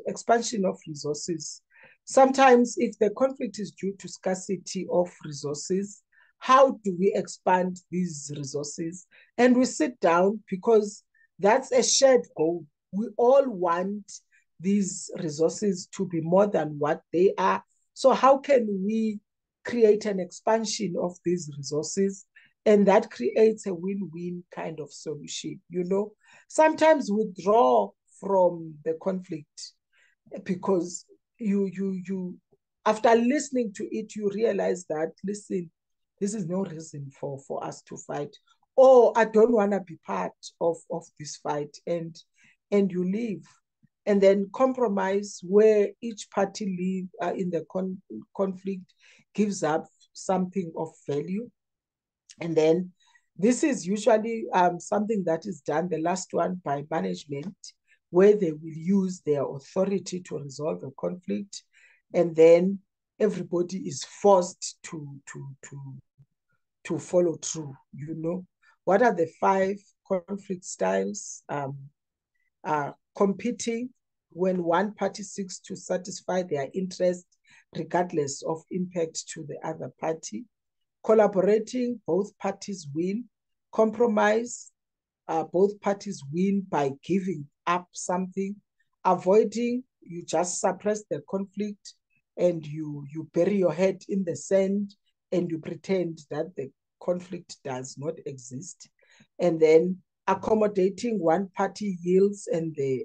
S4: resources. Sometimes if the conflict is due to scarcity of resources, how do we expand these resources? And we sit down, because that's a shared goal. We all want these resources to be more than what they are. So how can we create an expansion of these resources? And that creates a win-win kind of solution. Sometimes we withdraw from the conflict because you after listening to it, you realize that, listen, this is no reason for us to fight, or I don't want to be part of this fight, and you leave. And then compromise, where each party in the conflict gives up something of value. And then this is usually something that is done, the last one, by management, where they will use their authority to resolve a conflict, and then everybody is forced to follow through. What are the 5 conflict styles? Competing, when one party seeks to satisfy their interest regardless of impact to the other party. Collaborating, both parties win. Compromise, both parties win by giving up something. Avoiding, you just suppress the conflict and you bury your head in the sand and you pretend that the conflict does not exist. And then accommodating, one party yields and the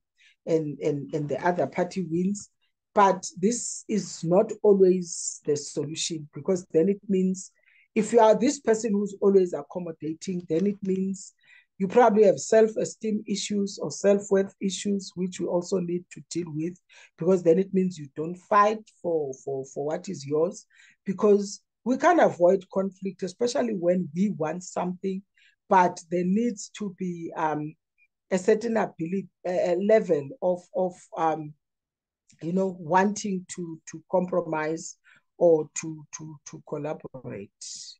S4: other party wins. But this is not always the solution, because then it means if you are this person who's always accommodating, then it means you probably have self-esteem issues or self-worth issues, which you also need to deal with, because then it means you don't fight for what is yours. Because we can't avoid conflict, especially when we want something, but there needs to be a certain ability, a level of wanting to compromise or to collaborate.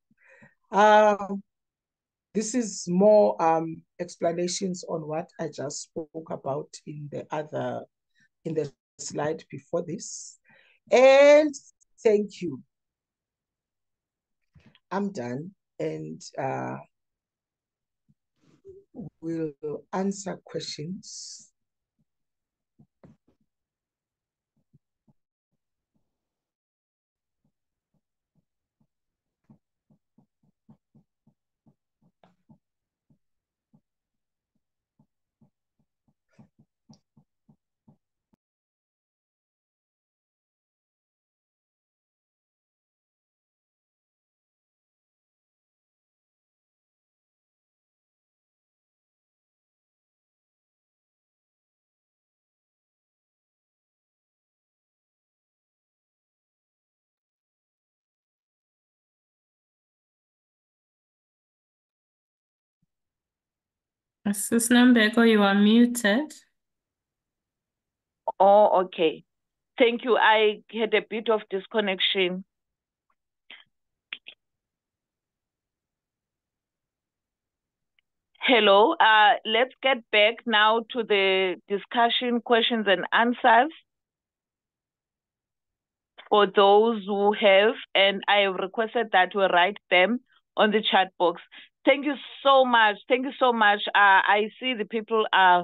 S4: This is more explanations on what I just spoke about in the slide before this. And thank you. I'm done, and we'll answer questions.
S5: Sis Nambeko, you are muted.
S1: Oh, okay. Thank you. I had a bit of disconnection. Hello. Let's get back now to the discussion, questions and answers for those who have, and I have requested that we write them on the chat box. Thank you so much. Thank you so much. I see the people are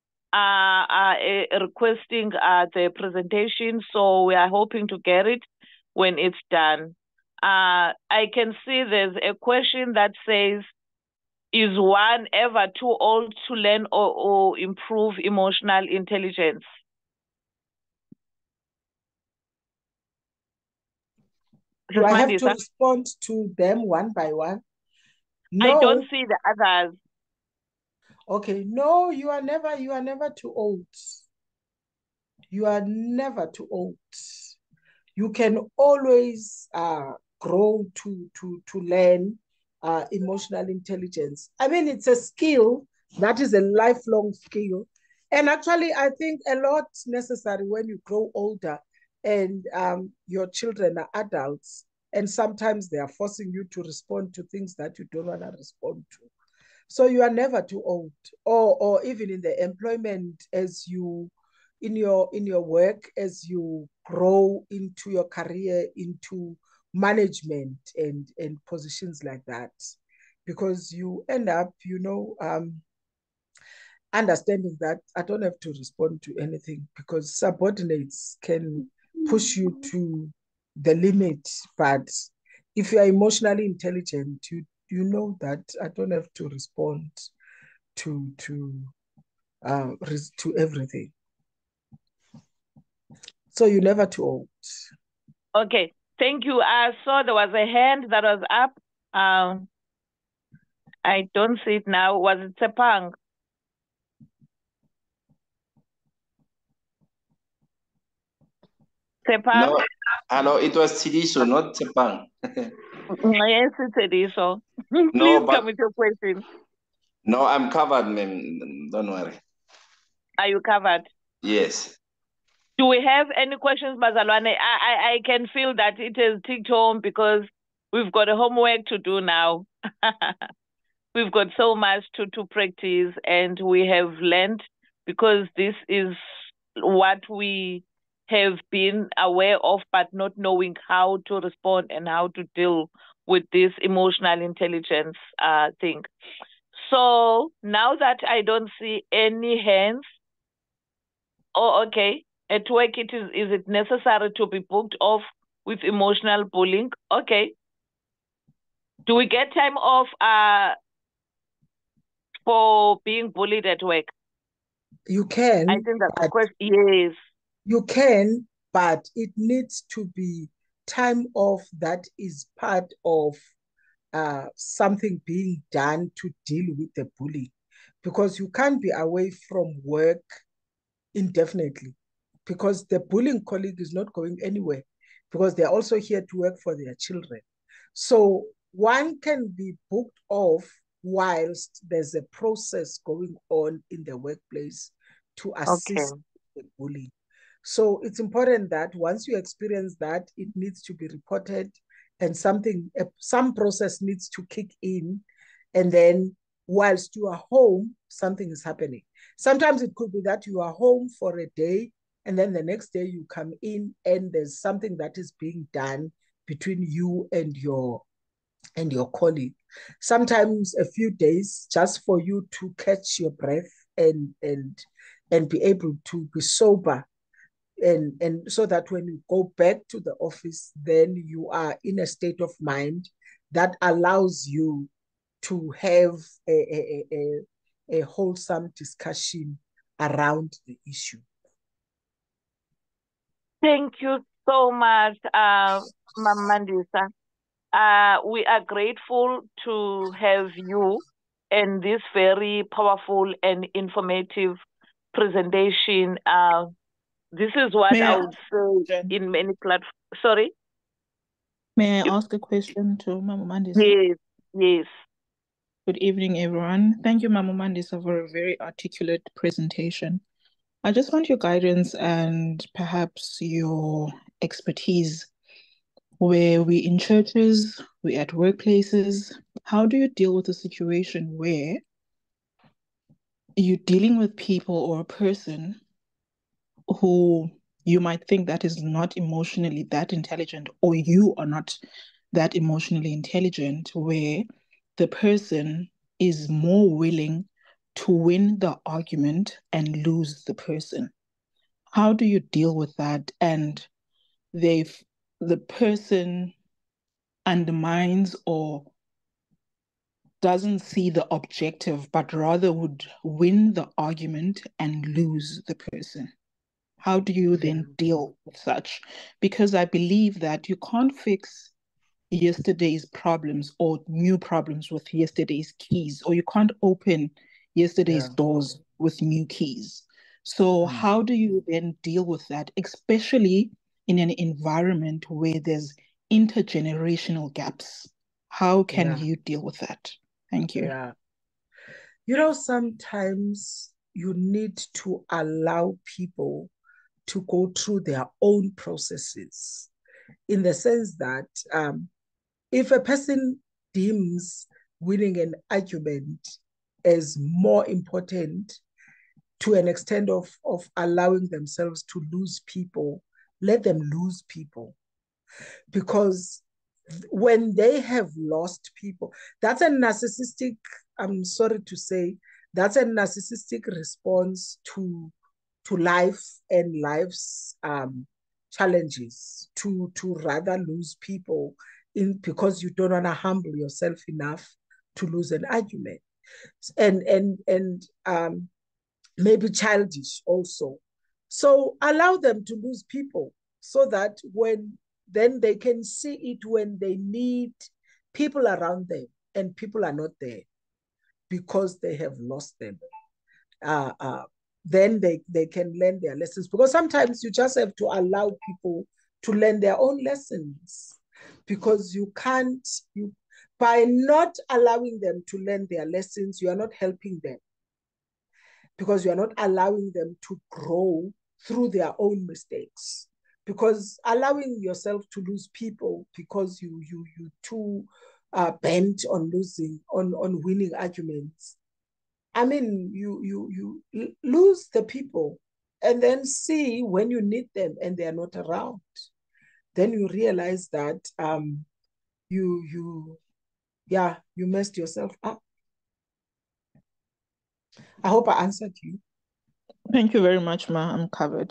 S1: requesting the presentation, so we are hoping to get it when it's done. I can see there's a question that says, is one ever too old to learn or improve emotional intelligence?
S4: Do I have to
S1: Mandisa?
S4: respond to them one by one?
S1: I
S4: No.
S1: don't see the others.
S4: Okay, no, you are never too old. You are never too old. You can always grow to learn emotional intelligence. I mean, it's a skill that is a lifelong skill. And actually, I think a lot necessary when you grow older and your children are adults, and sometimes they are forcing you to respond to things that you don't want to respond to. So you are never too old, or even in the employment, as you in your work, as you grow into your career, into management and positions like that, because you end up, understanding that I don't have to respond to anything, because subordinates can push you to the limit. But if you are emotionally intelligent, you know that I don't have to respond to everything. So you're never too old.
S1: Okay, thank you. I saw there was a hand that was up. I don't see it now. Was it Sepang? Sepang?
S6: No, hello, it was Tidiso, not Tepang.
S1: Yes, it's Ediso. Please
S6: No, but
S1: come with your question.
S6: no, I'm covered, ma'am. Don't worry.
S1: Are you covered?
S6: Yes.
S1: Do we have any questions, Bazalwane? I can feel that it has ticked home because we've got a homework to do now. We've got so much to practice, and we have learned, because this is what we have been aware of, but not knowing how to respond and how to deal with this emotional intelligence thing. So now that I don't see any hands, oh, okay. At work, is it necessary to be booked off with emotional bullying? Okay. Do we get time off for being bullied at work?
S4: You can.
S1: I think that's the question. Yes.
S4: You can, but it needs to be time off that is part of something being done to deal with the bullying, because you can't be away from work indefinitely, because the bullying colleague is not going anywhere, because they're also here to work for their children. So one can be booked off whilst there's a process going on in the workplace to assist the bullying. So it's important that once you experience that, it needs to be reported and some process needs to kick in. And then whilst you are home, something is happening. Sometimes it could be that you are home for a day and then the next day you come in and there's something that is being done between you and your colleague. Sometimes a few days just for you to catch your breath and be able to be sober, and so that when you go back to the office, then you are in a state of mind that allows you to have a wholesome discussion around the issue.
S1: Thank you so much, Mandisa. We are grateful to have you in this very powerful and informative presentation. This is what
S7: May
S1: I
S7: I
S1: would say in many platforms. Sorry?
S7: May I ask a question to Mama Mandisa?
S1: Yes, yes.
S7: Good evening, everyone. Thank you, Mama Mandisa, for a very articulate presentation. I just want your guidance and perhaps your expertise. Where we in churches, we at workplaces, how do you deal with a situation where you're dealing with people or a person who you might think that is not emotionally that intelligent, or you are not that emotionally intelligent, where the person is more willing to win the argument and lose the person? How do you deal with that? And the person undermines or doesn't see the objective, but rather would win the argument and lose the person. How do you then deal with such? Because I believe that you can't fix yesterday's problems or new problems with yesterday's keys, or you can't open yesterday's doors with new keys. So how do you then deal with that, especially in an environment where there's intergenerational gaps? How can you deal with that? Thank you.
S4: Yeah. You know, sometimes you need to allow people to go through their own processes, in the sense that if a person deems winning an argument as more important to an extent of allowing themselves to lose people, let them lose people. Because when they have lost people, that's a narcissistic, I'm sorry to say, that's a narcissistic response to life and life's challenges, to rather lose people because you don't want to humble yourself enough to lose an argument. And maybe childish also. So allow them to lose people so that then they can see it when they need people around them and people are not there because they have lost them. Then they can learn their lessons, because sometimes you just have to allow people to learn their own lessons, because by not allowing them to learn their lessons, you are not helping them, because you are not allowing them to grow through their own mistakes. Because allowing yourself to lose people because you too bent on winning arguments, I mean, you lose the people and then see when you need them and they are not around. Then you realize that you messed yourself up. I hope I answered you.
S7: Thank you very much, Ma. I'm covered.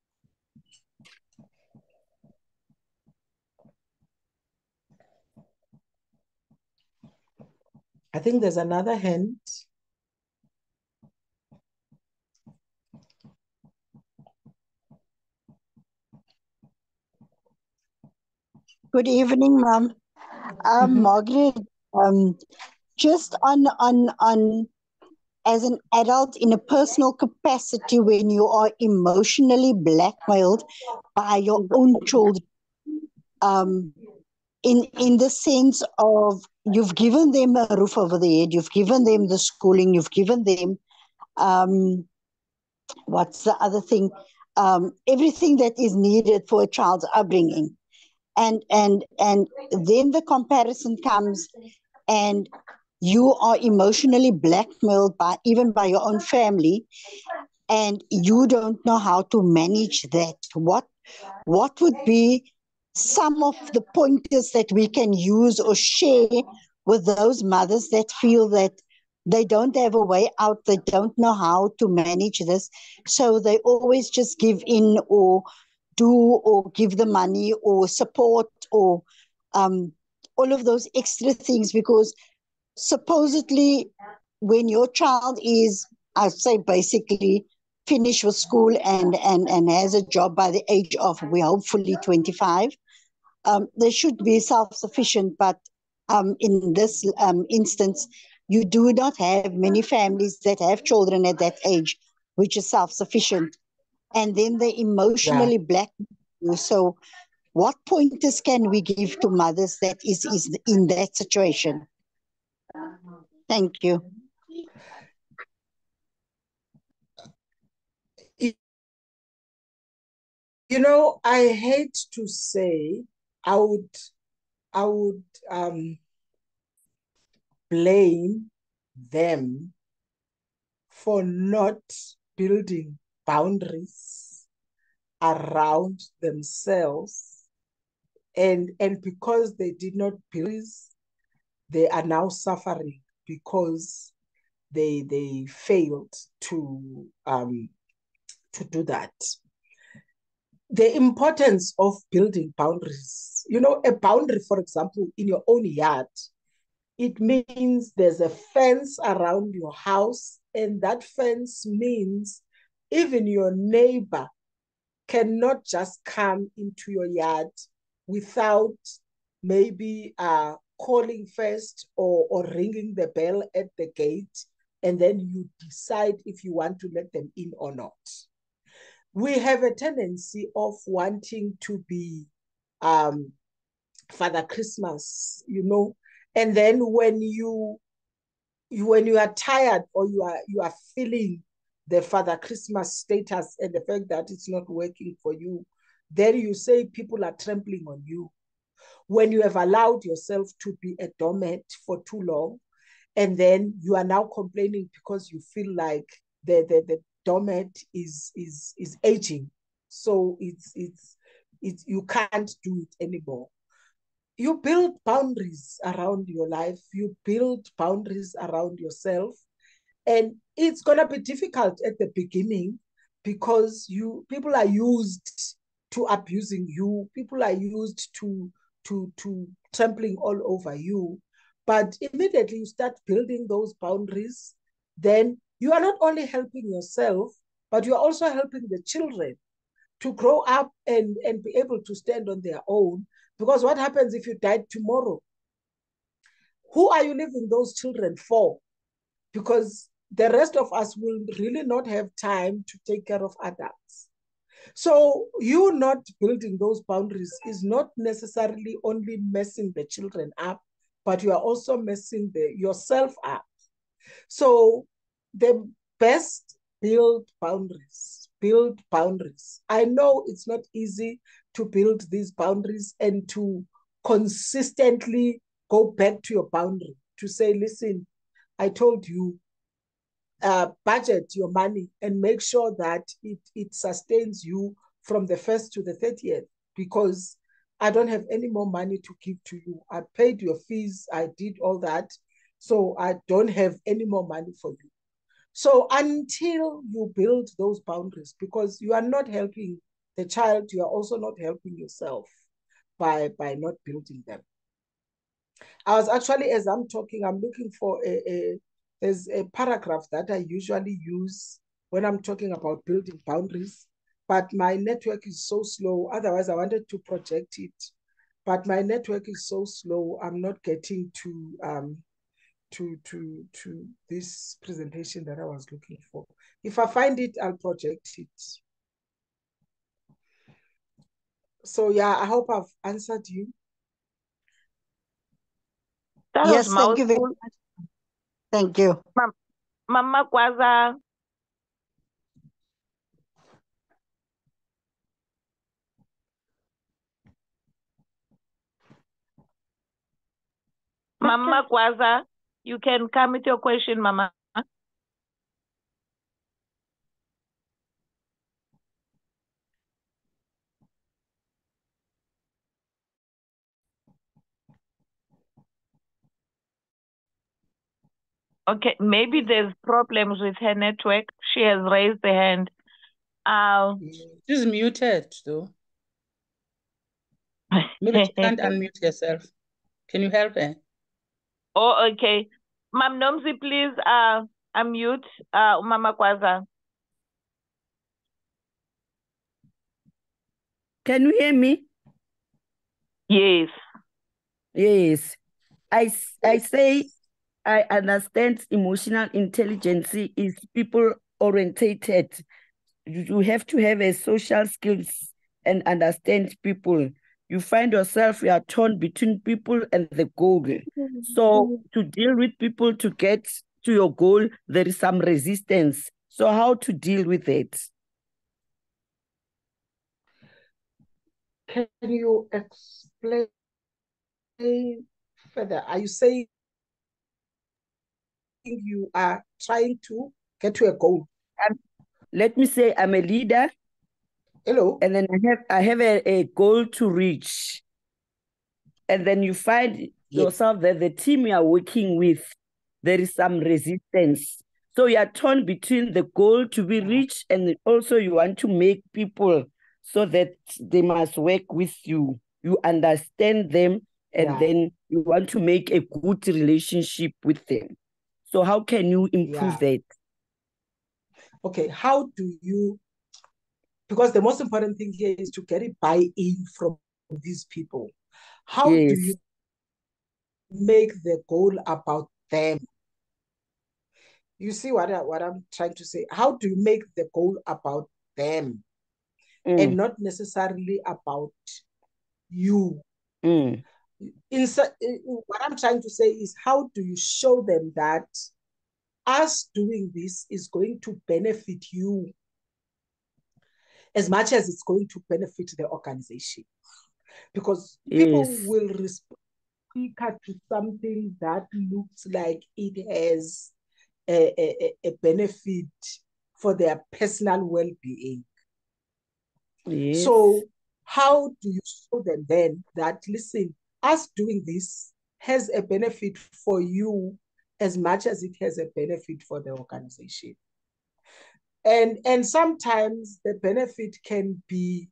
S4: I think there's another hand.
S8: Good evening, Ma'am. Margaret, just on as an adult in a personal capacity, when you are emotionally blackmailed by your own children, in the sense of you've given them a roof over the head, you've given them the schooling, you've given them what's the other thing? Everything that is needed for a child's upbringing. And then the comparison comes, and you are emotionally blackmailed by even by your own family, and you don't know how to manage that. What would be some of the pointers that we can use or share with those mothers that feel that they don't have a way out, they don't know how to manage this, so they always just give in or do or give the money or support or all of those extra things, because supposedly when your child is, I'd say basically finished with school and has a job by the age of, we hopefully 25, they should be self-sufficient. But in this instance, you do not have many families that have children at that age, which is self-sufficient. And then they emotionally blackmail you. So what pointers can we give to mothers that is in that situation? Thank you.
S4: You know, I hate to say, I would blame them for not building boundaries around themselves, and because they did not build, they are now suffering because they failed to do that. The importance of building boundaries. You know, a boundary, for example, in your own yard, it means there's a fence around your house, and that fence means even your neighbor cannot just come into your yard without maybe calling first or ringing the bell at the gate, and then you decide if you want to let them in or not. We have a tendency of wanting to be Father Christmas, you know, and then when you are tired or you are feeling the Father Christmas status and the fact that it's not working for you, then you say people are trampling on you. When you have allowed yourself to be a doormat for too long, and then you are now complaining because you feel like the doormat is aging, so it's you can't do it anymore. You build boundaries around your life, you build boundaries around yourself, and it's gonna be difficult at the beginning because people are used to abusing you, people are used to trampling all over you. But immediately you start building those boundaries, then you are not only helping yourself, but you are also helping the children to grow up and be able to stand on their own. Because what happens if you died tomorrow? Who are you leaving those children for? Because the rest of us will really not have time to take care of adults. So you not building those boundaries is not necessarily only messing the children up, but you are also messing yourself up. So the best, build boundaries, build boundaries. I know it's not easy to build these boundaries and to consistently go back to your boundary to say, listen, I told you, budget your money and make sure that it sustains you from the 1st to the 30th, because I don't have any more money to give to you. I paid your fees, I did all that, so I don't have any more money for you. So until you build those boundaries, because you are not helping the child, you are also not helping yourself by not building them. I was actually, as I'm talking, I'm looking for there's a paragraph that I usually use when I'm talking about building boundaries, but my network is so slow. Otherwise, I wanted to project it, but my network is so slow. I'm not getting to this presentation that I was looking for. If I find it, I'll project it. So yeah, I hope I've answered you.
S1: That
S8: Yes,
S1: was
S8: thank you very
S1: mouthful.
S8: much. Thank you.
S1: Mama Kwaza. Mama Kwaza, you can come with your question, Mama. Okay, maybe there's problems with her network. She has raised the hand.
S3: She's muted though. Maybe she can't unmute herself. Can you help her?
S1: Oh, okay. Ma'am Nomsi, please unmute Mama Kwaza.
S9: Can you hear me?
S1: Yes.
S9: Yes. I say I understand emotional intelligence is people orientated. You have to have a social skills and understand people. You find yourself, you are torn between people and the goal. So to deal with people to get to your goal, there is some resistance. So how to deal with it?
S4: Can you explain further? Are you saying you are trying to get to a goal?
S9: Let me say I'm a leader.
S4: Hello.
S9: And then I have a goal to reach. And then you find yourself that the team you are working with, there is some resistance. So you are torn between the goal to be reached and also you want to make people so that they must work with you. You understand them and then you want to make a good relationship with them. So how can you improve that?
S4: Okay, how do you, because the most important thing here is to get a buy-in from these people. How do you make the goal about them? You see what I'm trying to say? How do you make the goal about them and not necessarily about you? What I'm trying to say is, how do you show them that us doing this is going to benefit you as much as it's going to benefit the organization? Because people will respond quicker to something that looks like it has a benefit for their personal well-being.
S9: Yes.
S4: So how do you show them then that, listen, us doing this has a benefit for you as much as it has a benefit for the organization? And sometimes the benefit can be,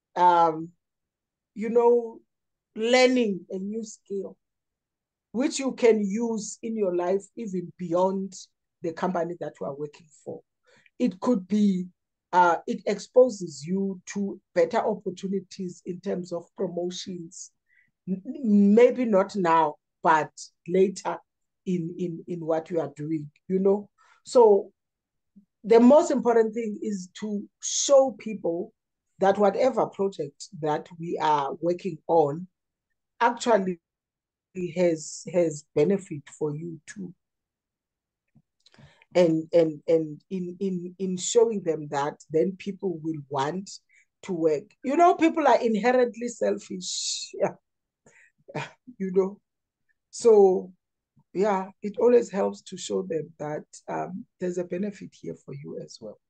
S4: learning a new skill, which you can use in your life even beyond the company that you are working for. It could be, it exposes you to better opportunities in terms of promotions, maybe not now, but later in what you are doing, So the most important thing is to show people that whatever project that we are working on actually has benefit for you too. And in showing them that, then people will want to work. People are inherently selfish. So it always helps to show them that there's a benefit here for you as well.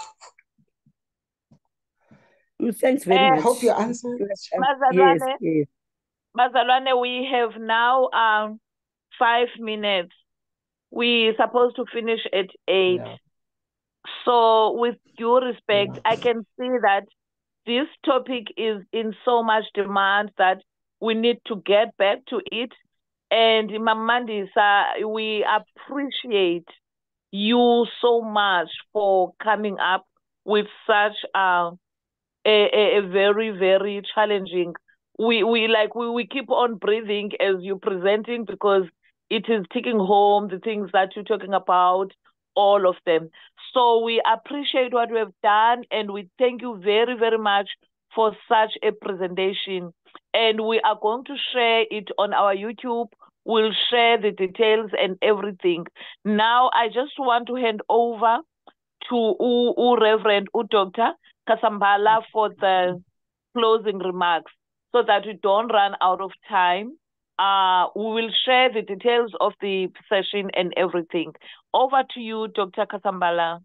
S9: Thanks very much.
S4: I hope you answered.
S1: Yes. Bazalwane, we have now 5 minutes. We're supposed to finish at 8. Yeah. So with due respect, I can see that this topic is in so much demand that we need to get back to it. And Mandisa, we appreciate you so much for coming up with such a very, very challenging. We keep on breathing as you're presenting because it is taking home the things that you're talking about, all of them. So we appreciate what we have done and we thank you very, very much for such a presentation. And we are going to share it on our YouTube. will share the details and everything. Now, I just want to hand over to Reverend Dr. Kasambala for the closing remarks so that we don't run out of time. We will share the details of the session and everything. Over to you, Dr. Kasambala.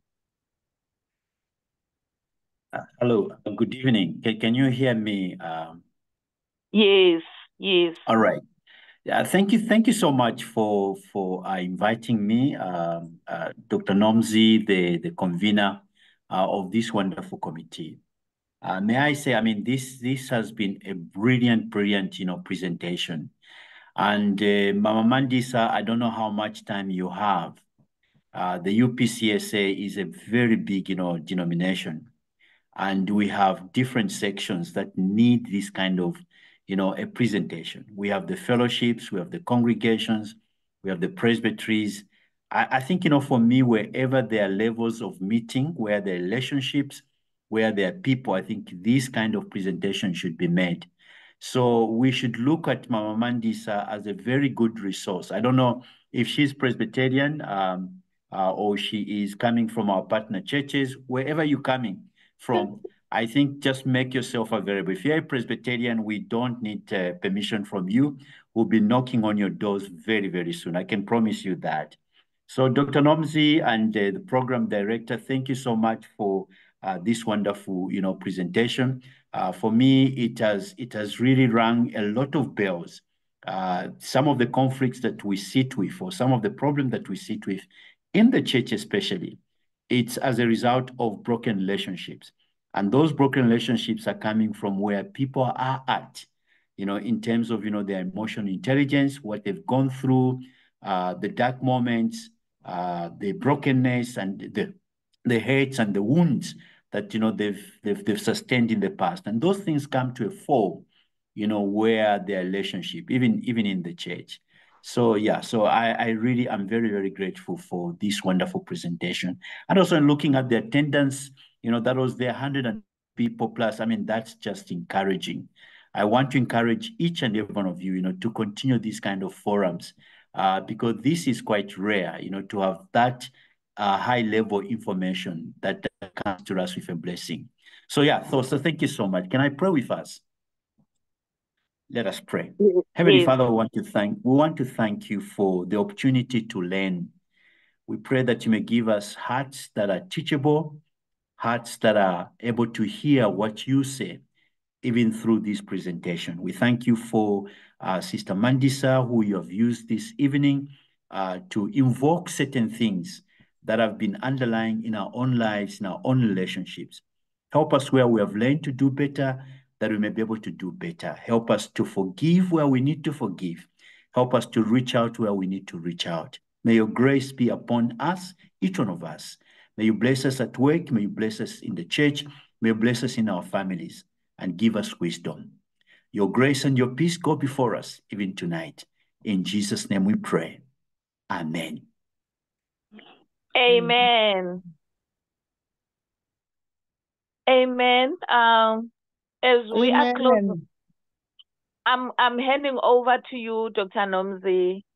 S10: Hello, good evening. Can you hear me?
S1: Yes, yes.
S10: All right. Yeah, thank you so much for inviting me, Dr. Nomzi, the convener of this wonderful committee. May I say, I mean, this has been a brilliant, presentation. And Mama Mandisa, I don't know how much time you have. The UPCSA is a very big, denomination. And we have different sections that need this kind of, a presentation. We have the fellowships, we have the congregations, we have the presbyteries. I think, for me, wherever there are levels of meeting, where there are relationships, where there are people, I think this kind of presentation should be made. So we should look at Mama Mandisa as a very good resource. I don't know if she's Presbyterian or she is coming from our partner churches, wherever you're coming from, I think just make yourself available. If you're a Presbyterian, we don't need permission from you. We'll be knocking on your doors very, very soon. I can promise you that. So Dr. Nomzi and the program director, thank you so much for this wonderful, presentation. For me, it has really rung a lot of bells. Some of the conflicts that we sit with, or some of the problems that we sit with in the church especially, it's as a result of broken relationships. And those broken relationships are coming from where people are at, in terms of, their emotional intelligence, what they've gone through, the dark moments, the brokenness and the hurts and the wounds that, they've sustained in the past. And those things come to a fore, where their relationship, even in the church. So yeah, so I really am very, very grateful for this wonderful presentation. And also looking at the attendance, that was there 100 people plus. I mean, that's just encouraging. I want to encourage each and every one of you, to continue these kind of forums because this is quite rare, to have that high level information that comes to us with a blessing. So yeah, so thank you so much. Can I pray with us? Let us pray.
S1: Yes.
S10: Heavenly Father, we want to thank you for the opportunity to learn. We pray that you may give us hearts that are teachable, hearts that are able to hear what you say, even through this presentation. We thank you for Sister Mandisa, who you have used this evening to invoke certain things that have been underlying in our own lives, in our own relationships. Help us where we have learned to do better, that we may be able to do better. Help us to forgive where we need to forgive. Help us to reach out where we need to reach out. May your grace be upon us, each one of us. May you bless us at work. May you bless us in the church. May you bless us in our families and give us wisdom. Your grace and your peace go before us even tonight. In Jesus' name we pray. Amen.
S1: Amen. Amen. As we are closing, I'm handing over to you, Dr. Nomzi.